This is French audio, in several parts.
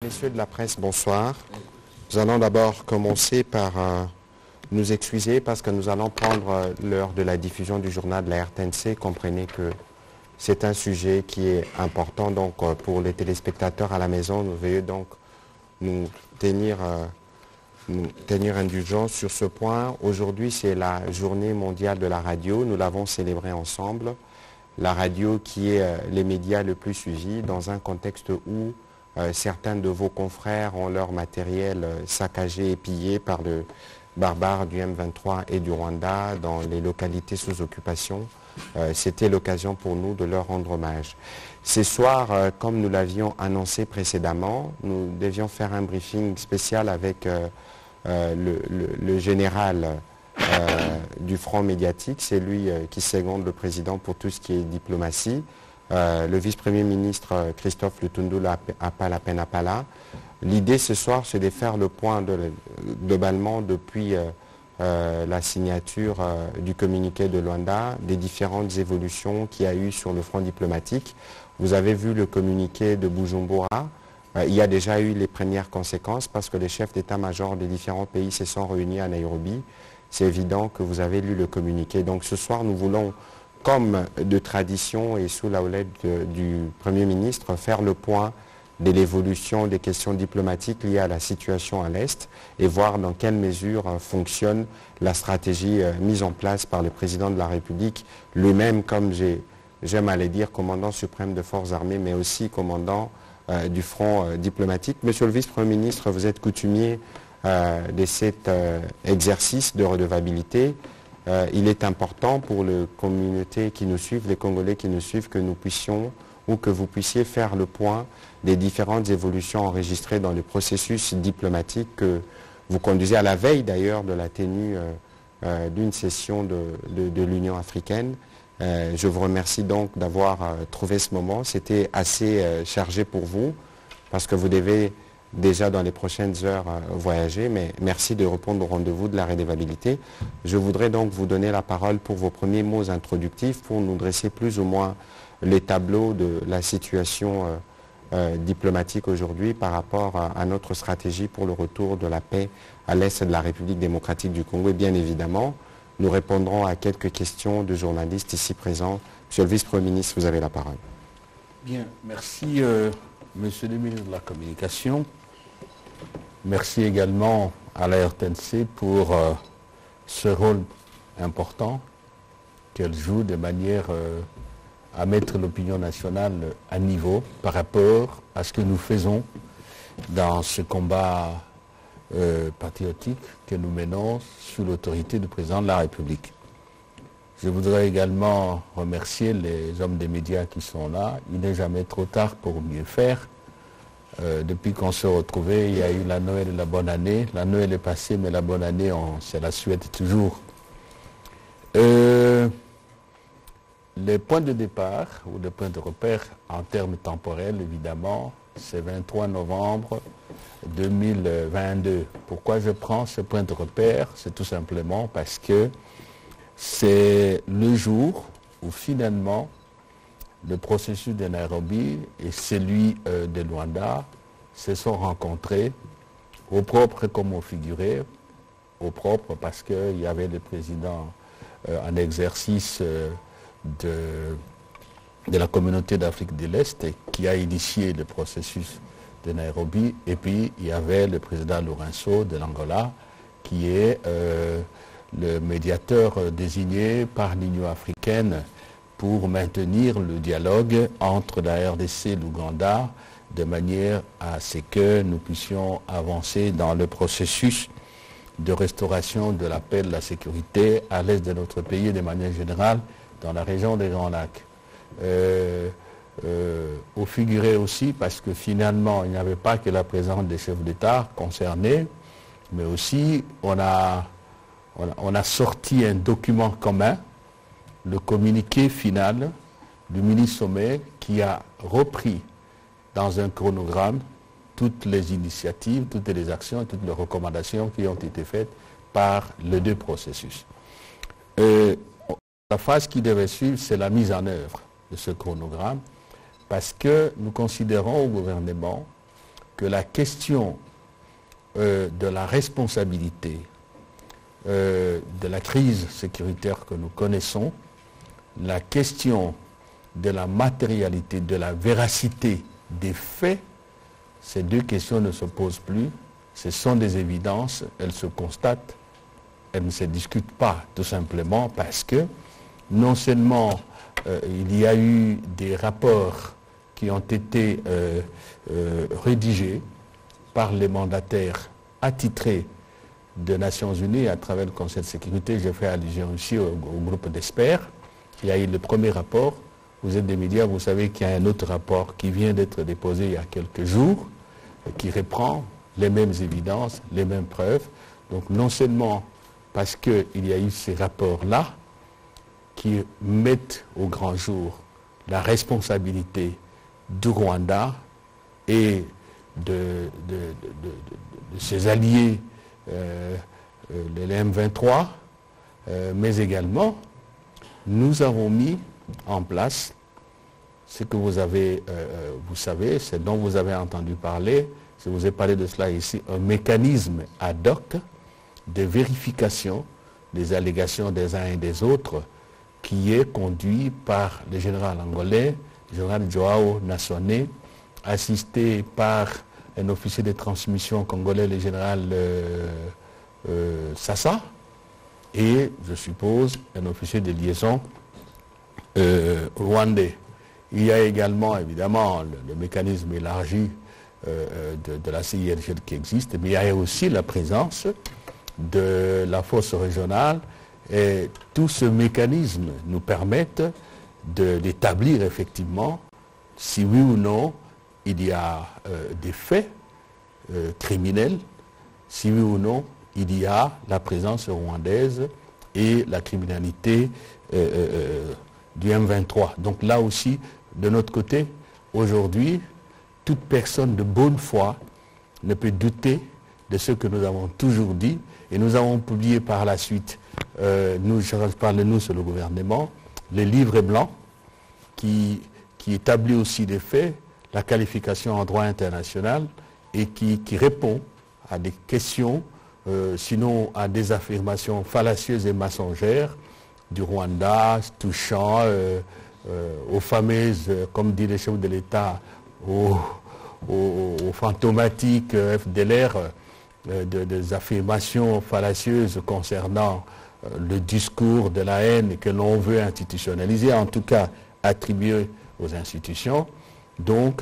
Messieurs de la presse, bonsoir. Nous allons d'abord commencer par nous excuser parce que nous allons prendre l'heure de la diffusion du journal de la RTNC. Comprenez que c'est un sujet qui est important donc pour les téléspectateurs à la maison. Nous veuillons donc nous tenir indulgence sur ce point. Aujourd'hui, c'est la journée mondiale de la radio. Nous l'avons célébrée ensemble. La radio qui est les médias le plus suivis dans un contexte où certains de vos confrères ont leur matériel saccagé et pillé par le barbare du M23 et du Rwanda dans les localités sous occupation. C'était l'occasion pour nous de leur rendre hommage. Ce soir, comme nous l'avions annoncé précédemment, nous devions faire un briefing spécial avec le général du front médiatique. C'est lui qui seconde le président pour tout ce qui est diplomatie. Le vice-premier ministre Christophe Lutundu Apala. L'idée ce soir, c'est de faire le point globalement depuis la signature du communiqué de Luanda, des différentes évolutions qu'il y a eu sur le front diplomatique. Vous avez vu le communiqué de Bujumbura. Il y a déjà eu les premières conséquences parce que les chefs d'état-major des différents pays se sont réunis à Nairobi. C'est évident que vous avez lu le communiqué. Donc ce soir, nous voulons, comme de tradition et sous la houlette du Premier ministre, faire le point de l'évolution des questions diplomatiques liées à la situation à l'Est et voir dans quelle mesure fonctionne la stratégie mise en place par le président de la République, lui-même, comme j'aime à le dire, commandant suprême de forces armées, mais aussi commandant du front diplomatique. Monsieur le vice-premier ministre, vous êtes coutumier de cet exercice de redevabilité. Il est important pour les communautés qui nous suivent, les Congolais qui nous suivent, que nous puissions ou que vous puissiez faire le point des différentes évolutions enregistrées dans le processus diplomatique que vous conduisez à la veille d'ailleurs de la tenue d'une session de l'Union africaine. Je vous remercie donc d'avoir trouvé ce moment. C'était assez chargé pour vous parce que vous devez déjà dans les prochaines heures voyager, mais merci de répondre au rendez-vous de la redevabilité. Je voudrais donc vous donner la parole pour vos premiers mots introductifs pour nous dresser plus ou moins les tableaux de la situation diplomatique aujourd'hui par rapport à notre stratégie pour le retour de la paix à l'est de la République démocratique du Congo. Et bien évidemment, nous répondrons à quelques questions de journalistes ici présents. Monsieur le vice-premier ministre, vous avez la parole. Bien, merci Monsieur le ministre de la Communication. Merci également à la RTNC pour ce rôle important qu'elle joue de manière à mettre l'opinion nationale à niveau par rapport à ce que nous faisons dans ce combat patriotique que nous menons sous l'autorité du président de la République. Je voudrais également remercier les hommes des médias qui sont là. Il n'est jamais trop tard pour mieux faire. Depuis qu'on se retrouvait, il y a eu la Noël et la bonne année. La Noël est passée, mais la bonne année, c'est la souhaite toujours. Les points de départ, ou les points de repère en termes temporels, évidemment, c'est 23 novembre 2022. Pourquoi je prends ce point de repère? C'est tout simplement parce que c'est le jour où finalement le processus de Nairobi et celui de Luanda se sont rencontrés, au propre comme au figuré, au propre parce qu'il y avait le président en exercice de la communauté d'Afrique de l'Est qui a initié le processus de Nairobi, et puis il y avait le président Lourenço de l'Angola qui est le médiateur désigné par l'Union africaine pour maintenir le dialogue entre la RDC et l'Ouganda de manière à ce que nous puissions avancer dans le processus de restauration de la paix et de la sécurité à l'est de notre pays et de manière générale dans la région des Grands Lacs. Au figuré aussi parce que finalement il n'y avait pas que la présence des chefs d'État concernés, mais aussi on a sorti un document commun, le communiqué final du mini-sommet qui a repris dans un chronogramme toutes les initiatives, toutes les actions, toutes les recommandations qui ont été faites par les deux processus. La phase qui devait suivre, c'est la mise en œuvre de ce chronogramme parce que nous considérons au gouvernement que la question de la responsabilité de la crise sécuritaire que nous connaissons, la question de la matérialité, de la véracité des faits, ces deux questions ne se posent plus. Ce sont des évidences, elles se constatent, elles ne se discutent pas, tout simplement parce que non seulement il y a eu des rapports qui ont été rédigés par les mandataires attitrés des Nations Unies à travers le Conseil de sécurité. Je fais allusion aussi au groupe d'experts. Il y a eu le premier rapport. Vous êtes des médias, vous savez qu'il y a un autre rapport qui vient d'être déposé il y a quelques jours, qui reprend les mêmes évidences, les mêmes preuves. Donc non seulement parce qu'il y a eu ces rapports-là qui mettent au grand jour la responsabilité du Rwanda et de ses alliés, les M23, mais également nous avons mis en place ce que vous avez, vous savez, ce dont vous avez entendu parler, je vous ai parlé de cela ici, un mécanisme ad hoc de vérification des allégations des uns et des autres qui est conduit par le général angolais, le général Joao Nassone, assisté par un officier de transmission congolais, le général Sassa, et, je suppose, un officier de liaison rwandais. Il y a également, évidemment, le mécanisme élargi de la CIRGL qui existe, mais il y a aussi la présence de la force régionale, et tout ce mécanisme nous permet d'établir effectivement si oui ou non il y a des faits criminels, si oui ou non il y a la présence rwandaise et la criminalité du M23. Donc là aussi, de notre côté, aujourd'hui, toute personne de bonne foi ne peut douter de ce que nous avons toujours dit, et nous avons publié par la suite, je parle de nous sur le gouvernement, le livre blanc qui établit aussi des faits, la qualification en droit international, et qui répond à des questions, sinon à des affirmations fallacieuses et mensongères du Rwanda, touchant aux fameuses, comme dit le chef de l'État, aux fantomatiques FDLR, des affirmations fallacieuses concernant le discours de la haine que l'on veut institutionnaliser, en tout cas attribuer aux institutions. Donc,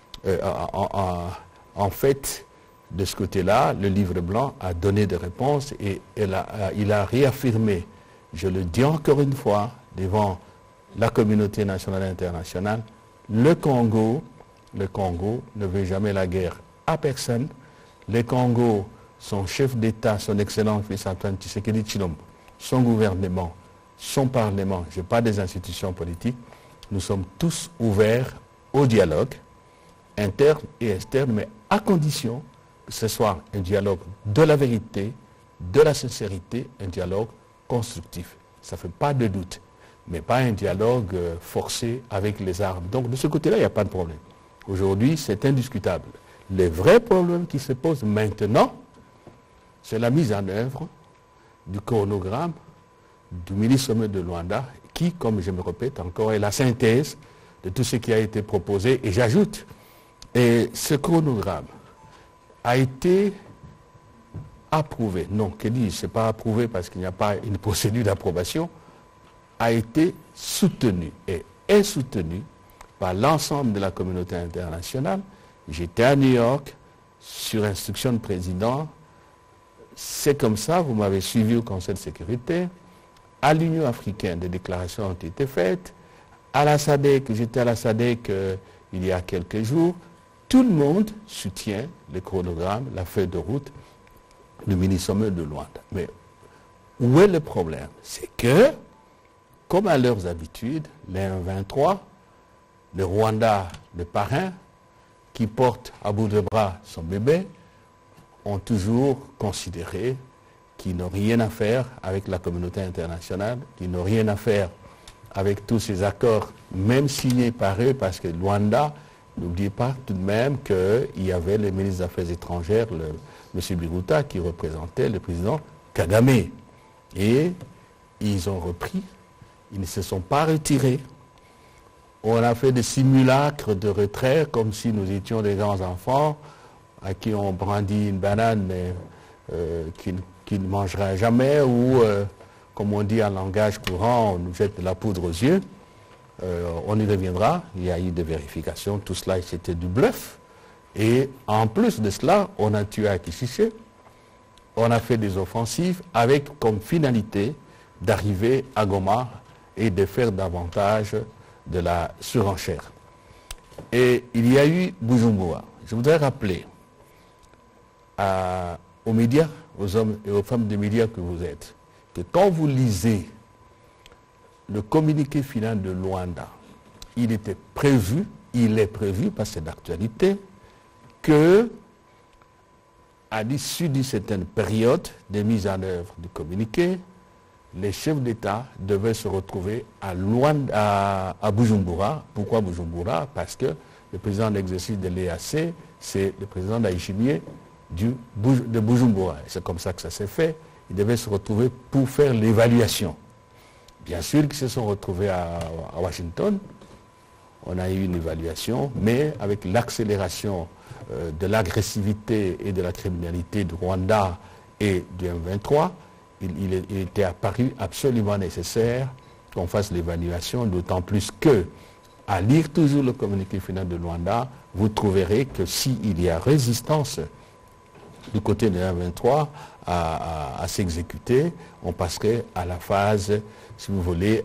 en fait, de ce côté-là, le livre blanc a donné des réponses et il a réaffirmé, je le dis encore une fois, devant la communauté nationale et internationale, le Congo ne veut jamais la guerre à personne. Le Congo, son chef d'État, son excellence Félix-Antoine Tshisekedi Tshilombo, son gouvernement, son parlement, je parle des institutions politiques, nous sommes tous ouverts au dialogue, interne et externe, mais à condition que ce soit un dialogue de la vérité, de la sincérité, un dialogue constructif. Ça ne fait pas de doute, mais pas un dialogue forcé avec les armes. Donc de ce côté-là, il n'y a pas de problème. Aujourd'hui, c'est indiscutable. Les vrais problèmes qui se posent maintenant, c'est la mise en œuvre du chronogramme du ministre de Luanda, qui, comme je me répète encore, est la synthèse de tout ce qui a été proposé. Et j'ajoute, et ce chronogramme a été approuvé, non, que dis-je, ce n'est pas approuvé parce qu'il n'y a pas une procédure d'approbation, a été soutenu et est soutenu par l'ensemble de la communauté internationale. J'étais à New York, sur instruction du président, c'est comme ça, vous m'avez suivi au Conseil de sécurité, à l'Union africaine, des déclarations ont été faites, à la SADC, j'étais à la SADC il y a quelques jours, tout le monde soutient le chronogramme, la feuille de route du ministre de Luanda. Mais où est le problème? C'est que, comme à leurs habitudes, les M23, le Rwanda, le parrain, qui porte à bout de bras son bébé, ont toujours considéré qu'ils n'ont rien à faire avec la communauté internationale, qu'ils n'ont rien à faire avec tous ces accords, même signés par eux, parce que Luanda N'oubliez pas tout de même qu'il y avait le ministre des Affaires étrangères, M. Biruta, qui représentait le président Kagame. Et ils ont repris, ils ne se sont pas retirés. On a fait des simulacres de retrait comme si nous étions des grands enfants à qui on brandit une banane mais qui ne mangera jamais ou, comme on dit en langage courant, on nous jette de la poudre aux yeux. On y reviendra, il y a eu des vérifications, tout cela c'était du bluff. Et en plus de cela, on a tué Akishiche, on a fait des offensives avec comme finalité d'arriver à Goma et de faire davantage de la surenchère. Et il y a eu Bujumbura. Je voudrais rappeler aux médias, aux hommes et aux femmes des médias que vous êtes, que quand vous lisez le communiqué final de Luanda, il est prévu, parce que c'est d'actualité, que à l'issue d'une certaine période de mise en œuvre du communiqué, les chefs d'État devaient se retrouver à Bujumbura. Pourquoi Bujumbura? Parce que le président en exercice de l'EAC, c'est le président Ndayishimiye de Bujumbura. C'est comme ça que ça s'est fait. Ils devaient se retrouver pour faire l'évaluation. Bien sûr qu'ils se sont retrouvés à Washington. On a eu une évaluation, mais avec l'accélération de l'agressivité et de la criminalité du Rwanda et du M23, il était apparu absolument nécessaire qu'on fasse l'évaluation, d'autant plus que, à lire toujours le communiqué final de Luanda, vous trouverez que s'il y a résistance du côté de M23 à s'exécuter, on passerait à la phase, si vous voulez,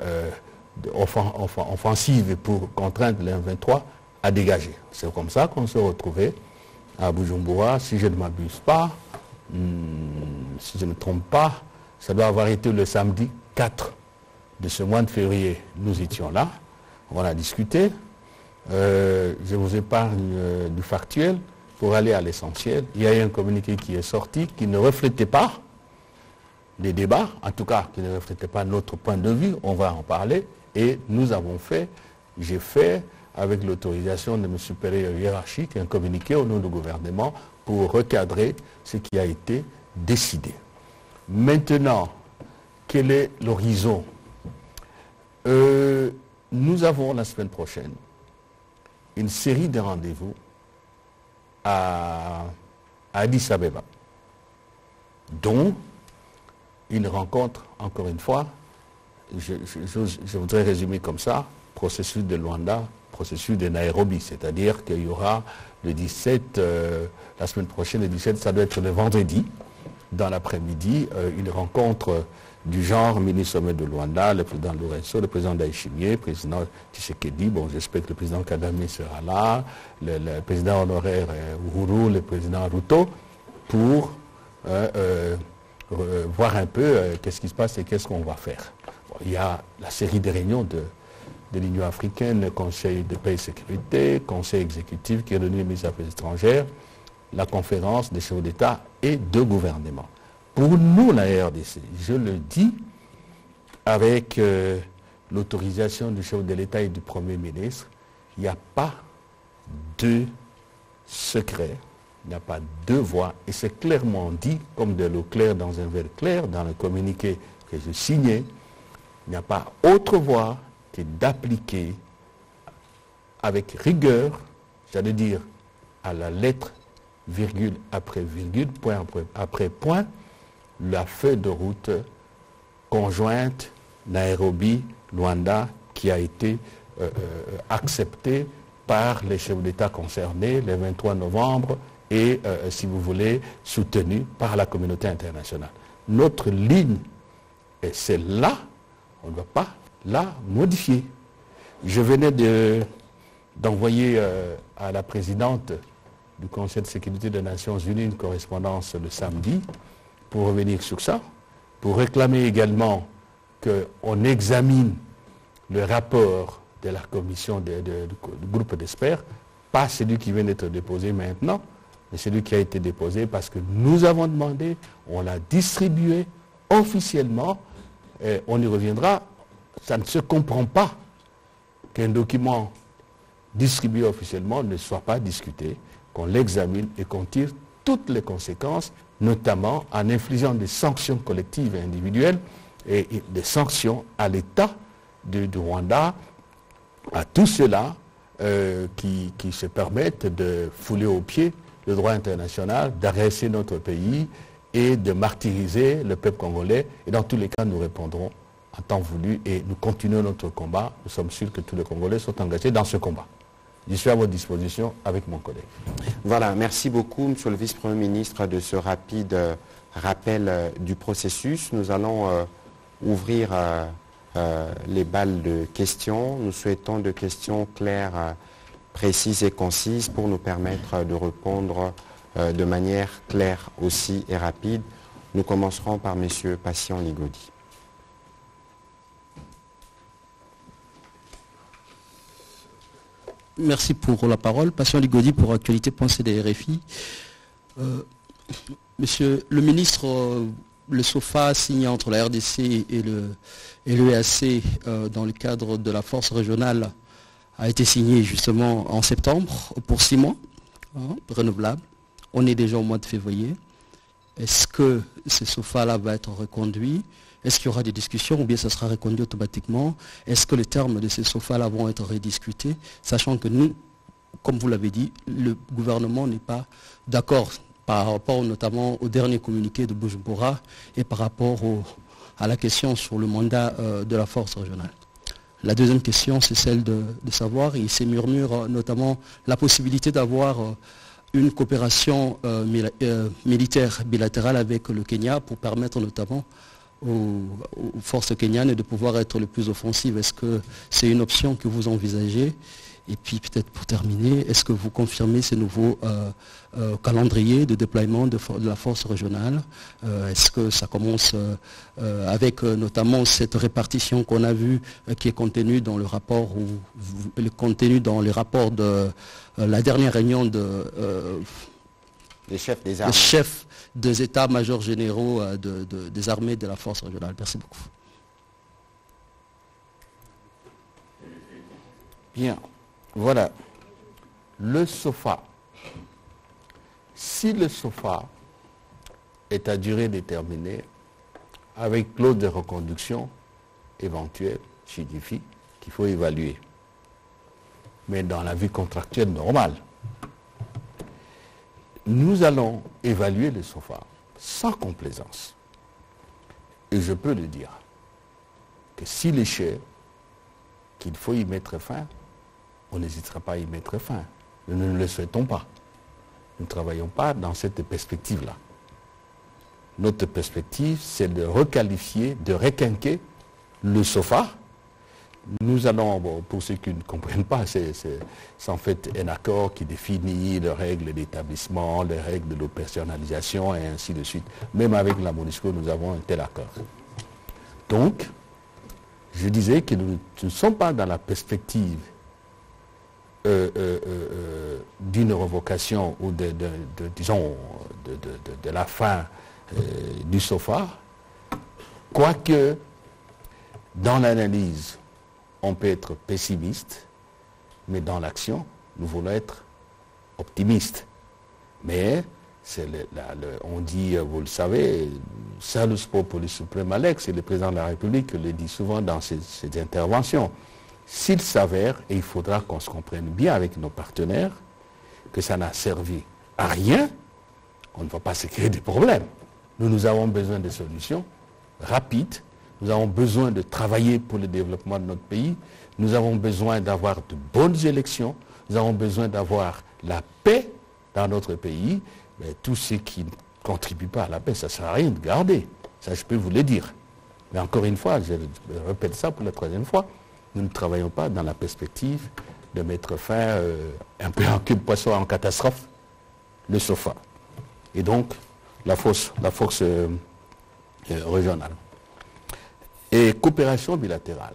offensive pour contraindre le M23 à dégager. C'est comme ça qu'on se retrouvait à Bujumbura, si je ne m'abuse pas. Si je ne me trompe pas, ça doit avoir été le samedi 4 de ce mois de février. Nous étions là, on a discuté. Je vous épargne du factuel pour aller à l'essentiel. Il y a eu un communiqué qui est sorti qui ne reflétait pas les débats, en tout cas qui ne reflétait pas notre point de vue, on va en parler. Et nous avons fait, j'ai fait, avec l'autorisation de M. supérieur hiérarchique, un communiqué au nom du gouvernement pour recadrer ce qui a été décidé. Maintenant, quel est l'horizon? Nous avons la semaine prochaine une série de rendez-vous à Addis Abeba, dont une rencontre, encore une fois, je voudrais résumer comme ça, processus de Luanda, processus de Nairobi, c'est-à-dire qu'il y aura le 17, la semaine prochaine, le 17, ça doit être le vendredi, dans l'après-midi, une rencontre du genre mini-sommet de Luanda, le président Lourenço, le président Ndayishimiye, le président Tshisekedi, bon j'espère que le président Kagame sera là, le président honoraire Uhuru, le président Ruto, pour voir un peu qu'est-ce qui se passe et qu'est-ce qu'on va faire. Bon, il y a la série de réunions de l'Union africaine, le Conseil de paix et sécurité, Conseil exécutif qui est réuni les ministres des Affaires étrangères, la conférence des chefs d'État et de gouvernement. Pour nous, la RDC, je le dis avec l'autorisation du chef de l'État et du Premier ministre, il n'y a pas de secret, il n'y a pas de voix, et c'est clairement dit, comme de l'eau claire dans un verre clair, dans le communiqué que je signais, il n'y a pas autre voie que d'appliquer avec rigueur, j'allais dire à la lettre, virgule après virgule, point après point, la feuille de route conjointe Nairobi-Luanda qui a été acceptée par les chefs d'État concernés le 23 novembre et, si vous voulez, soutenue par la communauté internationale. Notre ligne est celle-là, on ne va pas la modifier. Je venais d'envoyer à la présidente du Conseil de sécurité des Nations Unies une correspondance le samedi pour revenir sur ça, pour réclamer également qu'on examine le rapport de la commission du groupe d'experts, pas celui qui vient d'être déposé maintenant, mais celui qui a été déposé parce que nous avons demandé, on l'a distribué officiellement, on y reviendra. Ça ne se comprend pas qu'un document distribué officiellement ne soit pas discuté, qu'on l'examine et qu'on tire toutes les conséquences, notamment en infligeant des sanctions collectives et individuelles et des sanctions à l'État du Rwanda, à tous ceux-là qui se permettent de fouler aux pieds le droit international, d'agresser notre pays et de martyriser le peuple congolais. Et dans tous les cas, nous répondrons en temps voulu et nous continuons notre combat. Nous sommes sûrs que tous les Congolais sont engagés dans ce combat. Je suis à votre disposition avec mon collègue. Voilà, merci beaucoup, Monsieur le Vice-Premier ministre, de ce rapide rappel du processus. Nous allons ouvrir les balles de questions. Nous souhaitons de questions claires, précises et concises pour nous permettre de répondre de manière claire aussi et rapide. Nous commencerons par Monsieur Patient Ligodi. Merci pour la parole. Patient Ligodi pour Actualité Pensée des RFI. Monsieur le ministre, le SOFA signé entre la RDC et l'EAC dans le cadre de la force régionale a été signé justement en septembre pour 6 mois, renouvelable. On est déjà au mois de février. Est-ce que ce SOFA-là va être reconduit? Est-ce qu'il y aura des discussions ou bien ça sera reconduit automatiquement? Est-ce que les termes de ces SOFA-là vont être rediscutés? Sachant que nous, comme vous l'avez dit, le gouvernement n'est pas d'accord par rapport notamment au dernier communiqué de Bujumbura et par rapport à la question sur le mandat de la force régionale. La deuxième question, c'est celle de savoir, il s'est murmure notamment la possibilité d'avoir une coopération militaire bilatérale avec le Kenya pour permettre notamment aux forces kenyanes de pouvoir être le plus offensives. Est-ce que c'est une option que vous envisagez? Et puis peut-être pour terminer, est-ce que vous confirmez ces nouveaux calendriers de déploiement de la force régionale? Est-ce que ça commence avec notamment cette répartition qu'on a vue qui est contenue dans le rapport de la dernière réunion des chefs des armées. Les chefs des états-majors généraux des armées de la force régionale. Merci beaucoup. Bien, voilà. Le SOFA. Si le SOFA est à durée déterminée, avec clause de reconduction éventuelle, signifie qu'il faut évaluer. Mais dans la vie contractuelle normale, nous allons évaluer le SOFA sans complaisance. Et je peux le dire, que s'il est cher, qu'il faut y mettre fin, on n'hésitera pas à y mettre fin. Nous ne le souhaitons pas. Nous ne travaillons pas dans cette perspective-là. Notre perspective, c'est de requalifier, de requinquer le SOFA. Nous allons, pour ceux qui ne comprennent pas, c'est en fait un accord qui définit les règles d'établissement, les règles de l'opérationnalisation et ainsi de suite. Même avec la MONUSCO, nous avons un tel accord. Donc, je disais que nous ne sommes pas dans la perspective d'une revocation ou de la fin du SOFA, quoique dans l'analyse, on peut être pessimiste, mais dans l'action, nous voulons être optimistes. Mais on dit, vous le savez, Salus Populi Suprema Lex, c'est le président de la République qui le dit souvent dans ses interventions. S'il s'avère, et il faudra qu'on se comprenne bien avec nos partenaires, que ça n'a servi à rien, on ne va pas se créer des problèmes. Nous avons besoin de solutions rapides, nous avons besoin de travailler pour le développement de notre pays, nous avons besoin d'avoir de bonnes élections, nous avons besoin d'avoir la paix dans notre pays. Mais tous ceux qui ne contribuent pas à la paix, ça ne sert à rien de garder. Ça, je peux vous le dire. Mais encore une fois, je répète ça pour la 3e fois, nous ne travaillons pas dans la perspective de mettre fin un peu en cul de poisson en catastrophe, le SOFA. Et donc, la force régionale. Et coopération bilatérale.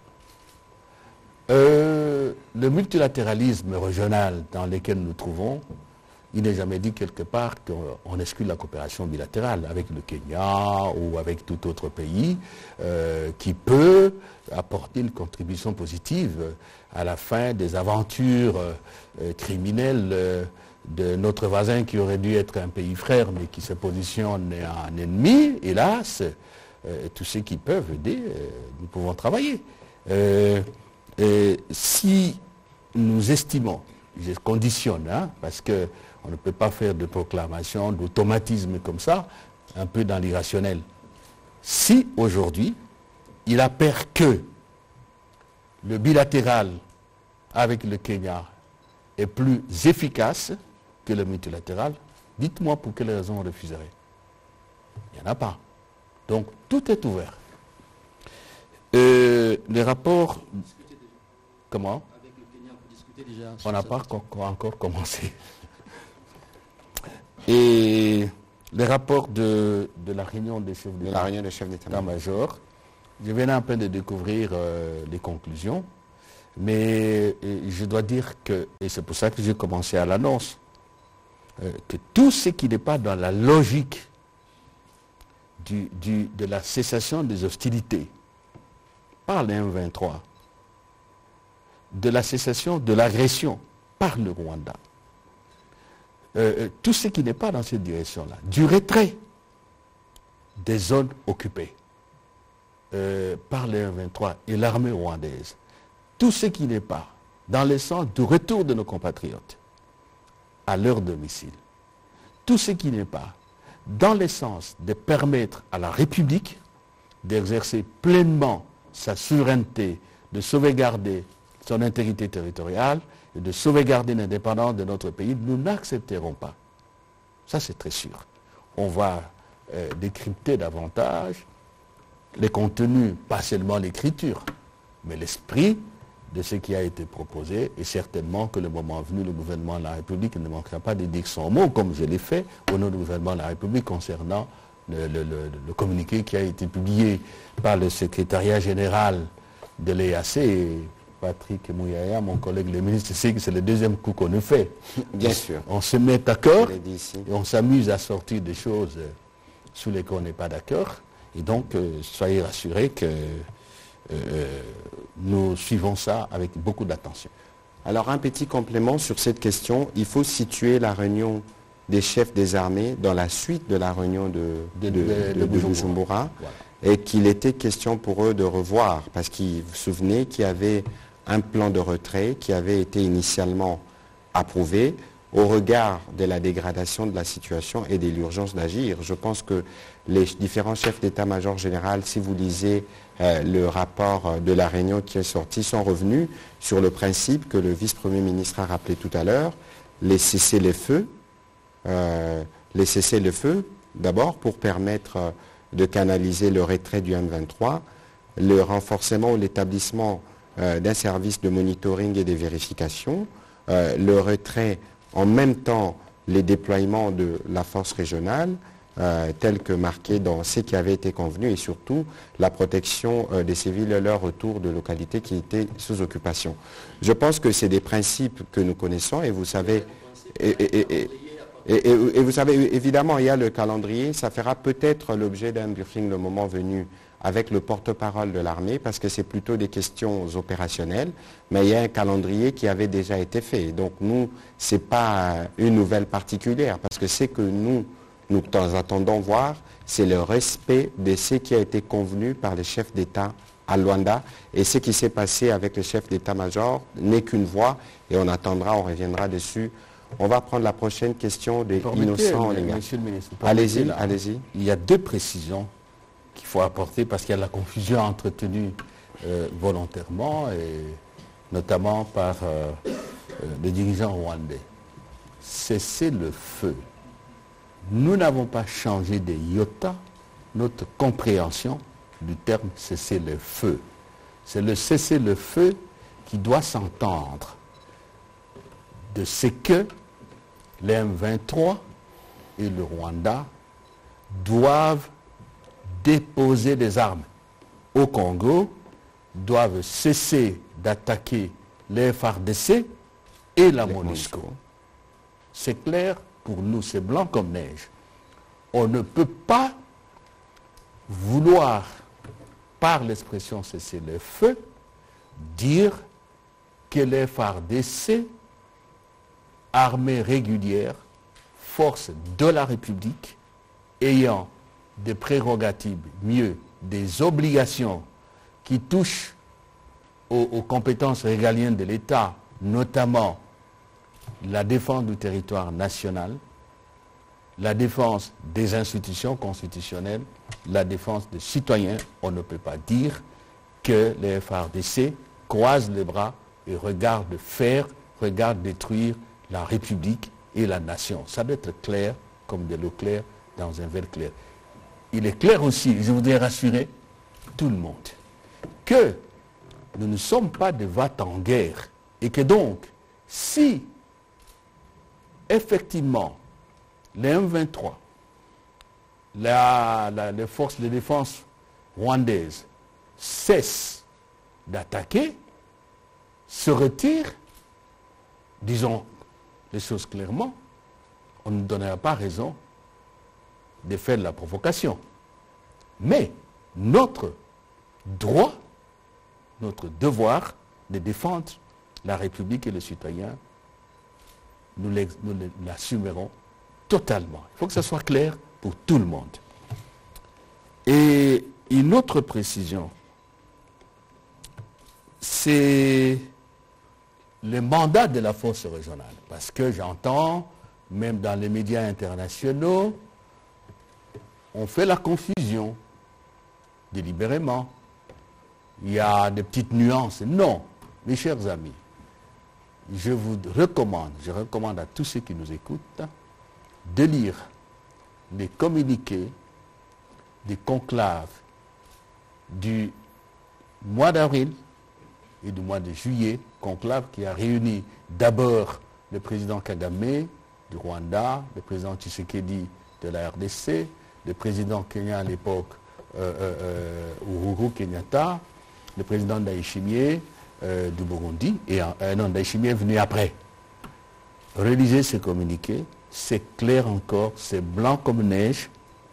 Le multilatéralisme régional dans lequel nous nous trouvons il n'est jamais dit quelque part qu'on exclut la coopération bilatérale avec le Kenya ou avec tout autre pays qui peut apporter une contribution positive à la fin des aventures criminelles de notre voisin qui aurait dû être un pays frère mais qui se positionne en ennemi. Hélas, tous ceux qui peuvent aider, nous pouvons travailler. Si nous estimons, je conditionne, parce qu'on ne peut pas faire de proclamation, d'automatisme comme ça, un peu dans l'irrationnel. Si aujourd'hui, il apparaît que le bilatéral avec le Kenya est plus efficace que le multilatéral, dites-moi pour quelle raison on refuserait. Il n'y en a pas. Donc tout est ouvert. Les rapports... Comment ? Avec le Kenya, on peut discuter déjà. On n'a pas encore commencé. Et les rapports de la réunion des chefs d'état-major, je venais un peu de découvrir les conclusions, mais je dois dire que, et c'est pour ça que j'ai commencé à l'annonce, que tout ce qui n'est pas dans la logique de la cessation des hostilités par les M23, de la cessation de l'agression par le Rwanda, tout ce qui n'est pas dans cette direction-là, du retrait des zones occupées par les M23 et l'armée rwandaise, tout ce qui n'est pas dans le sens du retour de nos compatriotes à leur domicile, tout ce qui n'est pas dans le sens de permettre à la République d'exercer pleinement sa souveraineté, de sauvegarder son intégrité territoriale et de sauvegarder l'indépendance de notre pays, nous n'accepterons pas. Ça, c'est très sûr. On va décrypter davantage les contenus, pas seulement l'écriture, mais l'esprit de ce qui a été proposé, et certainement que le moment venu, le gouvernement de la République ne manquera pas de dire son mot, comme je l'ai fait au nom du gouvernement de la République concernant le communiqué qui a été publié par le secrétariat général de l'EAC. Et Patrick Mouyaya, mon collègue le ministre, sait que c'est le deuxième coup qu'on nous fait. Bien sûr. On se met d'accord et on s'amuse à sortir des choses sur lesquelles on n'est pas d'accord. Et donc, soyez rassurés que nous suivons ça avec beaucoup d'attention. Alors, un petit complément sur cette question. Il faut situer la réunion des chefs des armées dans la suite de la réunion de Bujumbura, voilà. Et qu'il était question pour eux de revoir, parce qu'ils vous souvenez qu'il y avait un plan de retrait qui avait été initialement approuvé au regard de la dégradation de la situation et de l'urgence d'agir. Je pense que les différents chefs d'état-major général, si vous lisez le rapport de la réunion qui est sorti, sont revenus sur le principe que le vice-premier ministre a rappelé tout à l'heure, les cessez-le-feu, d'abord pour permettre de canaliser le retrait du M23, le renforcement ou l'établissement d'un service de monitoring et de vérification, le retrait en même temps les déploiements de la force régionale, tel que marqué dans ce qui avait été convenu, et surtout la protection des civils et leur retour de localités qui étaient sous occupation. Je pense que c'est des principes que nous connaissons, et vous savez, et vous savez, évidemment, il y a le calendrier, ça fera peut-être l'objet d'un briefing le moment venu avec le porte-parole de l'armée, parce que c'est plutôt des questions opérationnelles, mais il y a un calendrier qui avait déjà été fait. Donc nous, ce n'est pas une nouvelle particulière, parce que ce que nous attendons voir, c'est le respect de ce qui a été convenu par les chefs d'État à Luanda, et ce qui s'est passé avec les chefs d'État-major n'est qu'une voie, et on attendra, on reviendra dessus. On va prendre la prochaine question des Innocents. Monsieur le ministre, allez-y, allez-y. Il y a deux précisions qu'il faut apporter parce qu'il y a la confusion entretenue volontairement et notamment par les dirigeants rwandais. Cessez le feu. Nous n'avons pas changé de iota notre compréhension du terme cesser le feu. C'est le cesser le feu qui doit s'entendre de ce que les M23 et le Rwanda doivent déposer des armes au Congo, doivent cesser d'attaquer les FARDC et la MONUSCO. C'est clair pour nous, c'est blanc comme neige. On ne peut pas vouloir, par l'expression cesser le feu, dire que les FARDC, armée régulière, force de la République, ayant des prérogatives, mieux, des obligations qui touchent aux compétences régaliennes de l'État, notamment la défense du territoire national, la défense des institutions constitutionnelles, la défense des citoyens. On ne peut pas dire que les FARDC croisent les bras et regardent faire, regardent détruire la République et la nation. Ça doit être clair, comme de l'eau claire dans un verre clair. Il est clair aussi, je voudrais rassurer tout le monde, que nous ne sommes pas de vats en guerre et que donc, si effectivement les M23, les forces de défense rwandaises cessent d'attaquer, se retirent, disons les choses clairement, on ne donnera pas raison de faire de la provocation. Mais notre droit, notre devoir de défendre la République et les citoyens, nous l'assumerons totalement. Il faut que ça soit clair pour tout le monde. Et une autre précision, c'est le mandat de la force régionale. Parce que j'entends, même dans les médias internationaux, on fait la confusion délibérément. Il y a des petites nuances. Non, mes chers amis, je recommande à tous ceux qui nous écoutent de lire les communiqués des conclaves du mois d'avril et du mois de juillet, conclave qui a réuni d'abord le président Kagame du Rwanda, le président Tshisekedi de la RDC, le président Kenya à l'époque, Uhuru Kenyatta, le président Ndayishimiye du Burundi, et Ndayishimiye est venu après. Relisez ces communiqués, c'est clair encore, c'est blanc comme neige.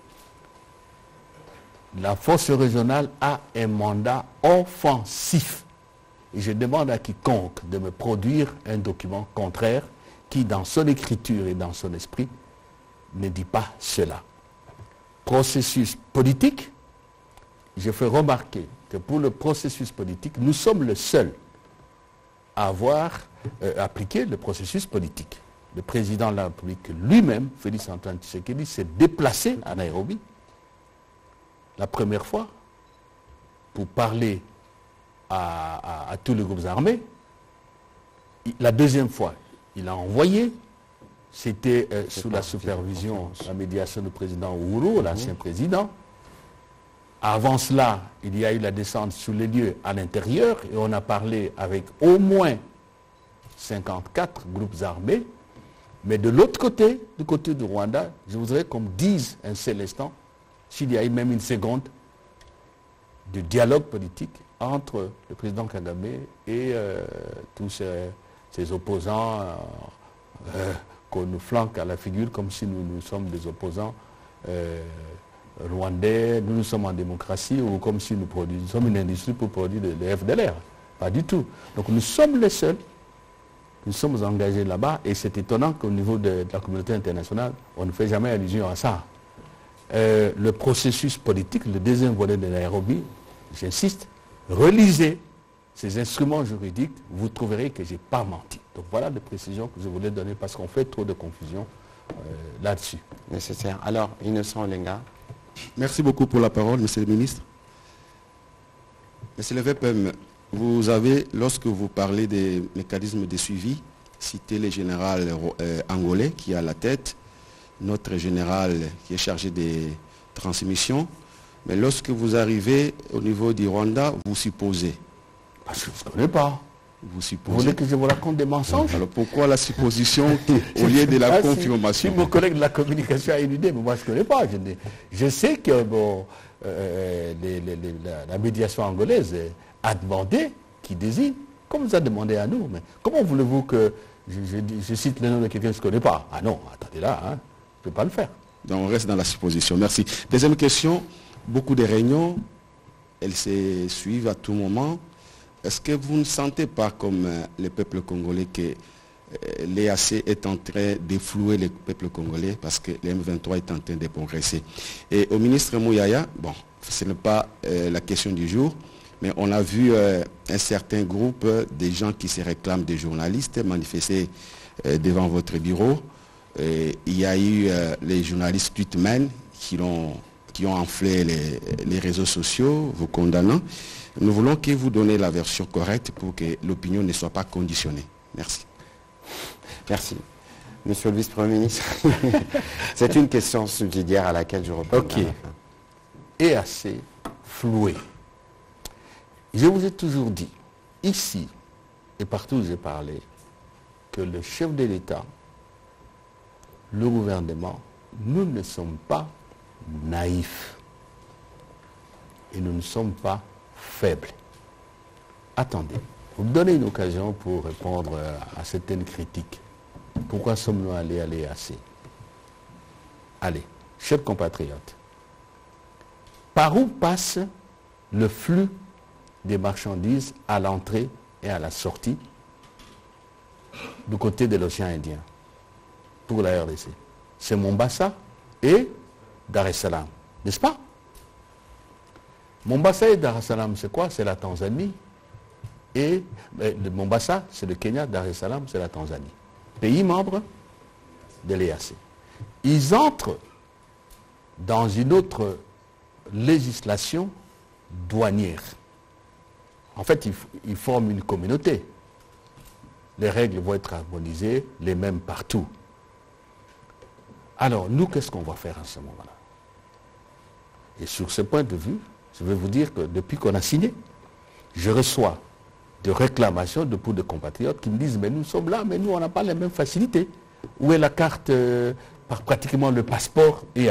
La force régionale a un mandat offensif. Et je demande à quiconque de me produire un document contraire qui, dans son écriture et dans son esprit, ne dit pas cela. Processus politique, je fais remarquer que pour le processus politique, nous sommes le seul à avoir appliqué le processus politique. Le président de la République lui-même, Félix Antoine Tshisekedi, s'est déplacé à Nairobi la première fois pour parler à tous les groupes armés. La deuxième fois, il a envoyé, c'était sous la supervision, la médiation du président Uhuru, l'ancien président. Avant cela, il y a eu la descente sur les lieux à l'intérieur et on a parlé avec au moins 54 groupes armés. Mais de l'autre côté, du côté du Rwanda, je voudrais qu'on me dise un seul instant s'il y a eu même une seconde de dialogue politique entre le président Kagame et tous ces opposants qu'on nous flanque à la figure comme si nous sommes des opposants rwandais, nous sommes en démocratie ou comme si nous sommes une industrie pour produire des FDLR. Pas du tout. Donc nous sommes les seuls. Nous sommes engagés là-bas et c'est étonnant qu'au niveau de la communauté internationale, on ne fait jamais allusion à ça. Le processus politique, le deuxième volet de Nairobi, j'insiste, relisez ces instruments juridiques, vous trouverez que je n'ai pas menti. Donc voilà les précisions que je voulais donner parce qu'on fait trop de confusion là-dessus. Nécessaire. Alors, Innocent Olenga. Merci beaucoup pour la parole, Monsieur le ministre. Monsieur le VPM, vous avez, lorsque vous parlez des mécanismes de suivi, cité le général angolais qui est à la tête, notre général qui est chargé des transmissions. Mais lorsque vous arrivez au niveau du Rwanda, vous supposez. Parce que je ne connais pas. Vous supposez. Vous voulez que je vous raconte des mensonges? Alors pourquoi la supposition au lieu de la confirmation? Si mon collègue de la communication a une idée, mais moi je ne connais pas. Je sais que la médiation angolaise a demandé qui désigne, comme vous a demandé à nous. Mais comment voulez-vous que je cite le nom de quelqu'un que je ne connais pas. Ah non, attendez là, hein, je ne peux pas le faire. Donc on reste dans la supposition. Merci. Deuxième question, beaucoup de réunions, elles se suivent à tout moment. Est-ce que vous ne sentez pas, comme le peuple congolais, que l'EAC est en train de flouer le peuple congolais parce que le M23 est en train de progresser? Et au ministre Mouyaya, bon, ce n'est pas la question du jour, mais on a vu un certain groupe de gens qui se réclament des journalistes manifester devant votre bureau. Il y a eu les journalistes Tweetman qui ont enflé les réseaux sociaux, vous condamnant. Nous voulons que vous donniez la version correcte pour que l'opinion ne soit pas conditionnée. Merci. Merci. Monsieur le vice-premier ministre, c'est une question subsidiaire à laquelle je réponds. Ok. Et assez floué. Je vous ai toujours dit, ici et partout où j'ai parlé, que le chef de l'État, le gouvernement, nous ne sommes pas naïfs. Et nous ne sommes pas faibles. Attendez, vous me donnez une occasion pour répondre à certaines critiques. Pourquoi sommes-nous allés à l'EAC? Allez, chers compatriotes, par où passe le flux des marchandises à l'entrée et à la sortie du côté de l'océan Indien pour la RDC? C'est Mombasa et Dar es Salaam, n'est-ce pas? Mombasa et Dar es Salaam, c'est quoi? C'est la Tanzanie. Et Mombasa, c'est le Kenya, Dar es Salaam, c'est la Tanzanie. Pays membres de l'EAC. Ils entrent dans une autre législation douanière. En fait, ils forment une communauté. Les règles vont être harmonisées, les mêmes partout. Alors, nous, qu'est-ce qu'on va faire à ce moment-là? Et sur ce point de vue, je vais vous dire que depuis qu'on a signé, je reçois de réclamations de beaucoup de compatriotes qui me disent « mais nous sommes là, mais nous, on n'a pas les mêmes facilités. Où est la carte, pratiquement le passeport EAC ?»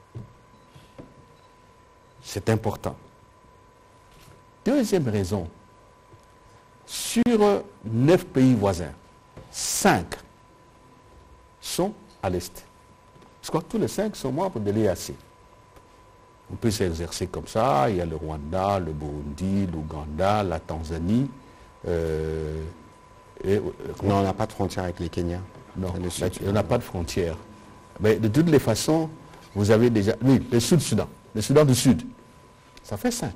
C'est important. Deuxième raison, sur 9 pays voisins, 5 sont à l'Est. Je crois que tous les 5 sont membres de l'EAC. On peut s'exercer comme ça. Il y a le Rwanda, le Burundi, l'Ouganda, la Tanzanie. Non, on n'a pas de frontière avec les Kenyans. Non, on n'a pas de frontière. Mais de toutes les façons, vous avez déjà... Oui, le Sud-Soudan. Le Soudan du Sud. Ça fait 5.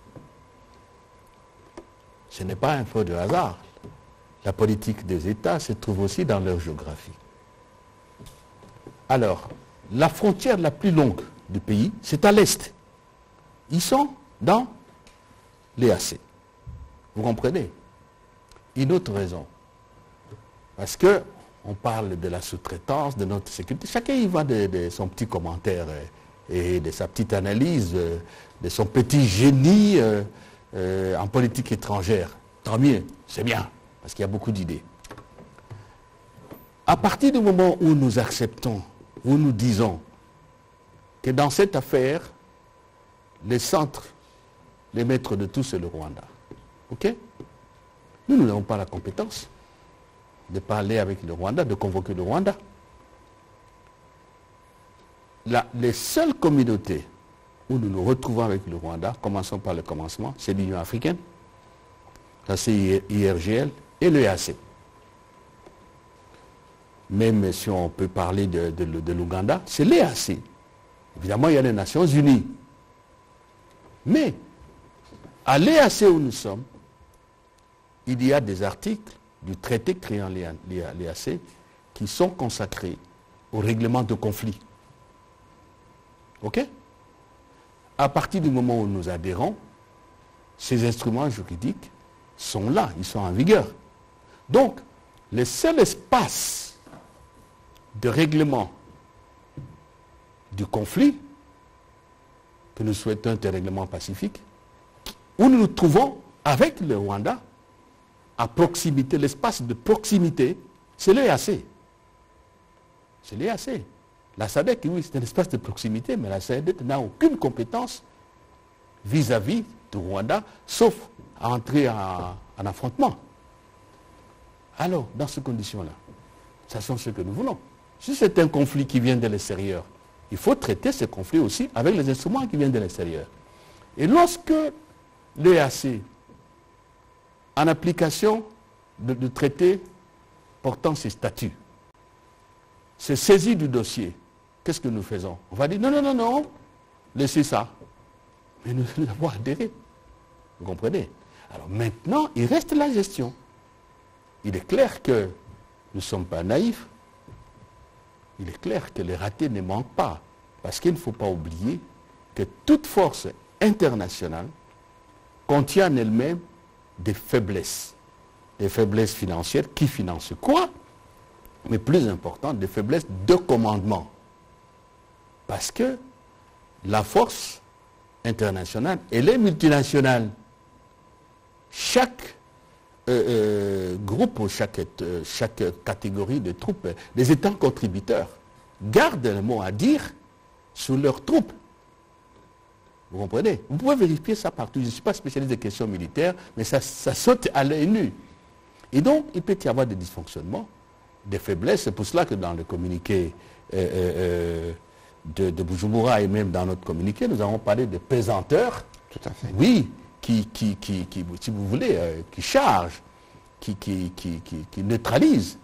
Ce n'est pas un fait de hasard. La politique des États se trouve aussi dans leur géographie. Alors, la frontière la plus longue du pays, c'est à l'Est. Ils sont dans l'EAC. Vous comprenez? Une autre raison. Parce que on parle de la sous-traitance, de notre sécurité. Chacun y va de son petit commentaire et de sa petite analyse, de son petit génie en politique étrangère. Tant mieux, c'est bien, parce qu'il y a beaucoup d'idées. À partir du moment où nous acceptons, où nous disons que dans cette affaire, les centres, les maîtres de tout, c'est le Rwanda. Ok? Nous n'avons pas la compétence de parler avec le Rwanda, de convoquer le Rwanda. Les seules communautés où nous nous retrouvons avec le Rwanda, commençons par le commencement, c'est l'Union africaine, la CIRGL et l'EAC. Même si on peut parler de l'Ouganda, c'est l'EAC. Évidemment, il y a les Nations Unies. Mais, à l'EAC où nous sommes, il y a des articles du traité créant l'EAC qui sont consacrés au règlement de conflits. OK? À partir du moment où nous adhérons, ces instruments juridiques sont là, ils sont en vigueur. Donc, le seul espace de règlement du conflit, que nous souhaitons un règlement pacifique, où nous nous trouvons avec le Rwanda, à proximité, l'espace de proximité, c'est l'EAC. C'est l'EAC. La SADC, oui, c'est un espace de proximité, mais la SADC n'a aucune compétence vis-à-vis du Rwanda, sauf à entrer en affrontement. Alors, dans ces conditions-là, ça sont ce que nous voulons. Si c'est un conflit qui vient de l'extérieur, il faut traiter ce conflit aussi avec les instruments qui viennent de l'extérieur. Et lorsque l'EAC, en application de traités portant ses statuts, se saisit du dossier, qu'est-ce que nous faisons? On va dire non, non, non, non, laissez ça. Mais nous avons adhéré. Vous comprenez? Alors maintenant, il reste la gestion. Il est clair que nous ne sommes pas naïfs. Il est clair que les ratés ne manquent pas. Parce qu'il ne faut pas oublier que toute force internationale contient en elle-même des faiblesses. Des faiblesses financières qui financent quoi? Mais plus important, des faiblesses de commandement. Parce que la force internationale, elle est multinationale. Chaque groupe ou chaque catégorie de troupes, les États contributeurs, gardent le mot à dire sur leurs troupes. Vous comprenez? Vous pouvez vérifier ça partout. Je ne suis pas spécialiste des questions militaires, mais ça saute à l'œil nu. Et donc, il peut y avoir des dysfonctionnements, des faiblesses. C'est pour cela que dans le communiqué de Bujumbura et même dans notre communiqué, nous avons parlé de pesanteurs. Tout à fait. Oui, qui si vous voulez, qui chargent, qui neutralisent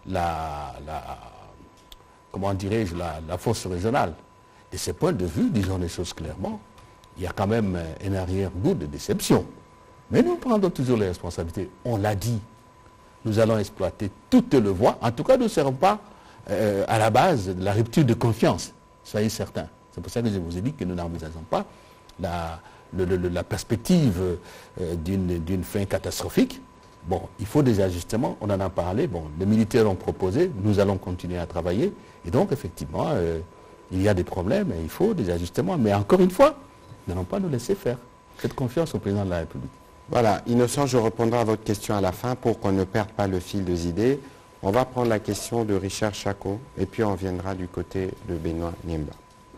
comment dirais-je, la force régionale. De ce point de vue, disons les choses clairement, il y a quand même un arrière-goût de déception. Mais nous prendrons toujours les responsabilités. On l'a dit. Nous allons exploiter toutes les voies. En tout cas, nous ne serons pas à la base de la rupture de confiance. Soyez certains. C'est pour ça que je vous ai dit que nous n'envisageons pas la perspective d'une fin catastrophique. Bon, il faut des ajustements, on en a parlé. Bon, les militaires ont proposé, nous allons continuer à travailler. Et donc, effectivement, il y a des problèmes et il faut des ajustements. Mais encore une fois, nous n'allons pas nous laisser faire. Faites confiance au président de la République. Voilà, Innocent, je répondrai à votre question à la fin pour qu'on ne perde pas le fil des idées. On va prendre la question de Richard Chako et puis on viendra du côté de Benoît Niemba.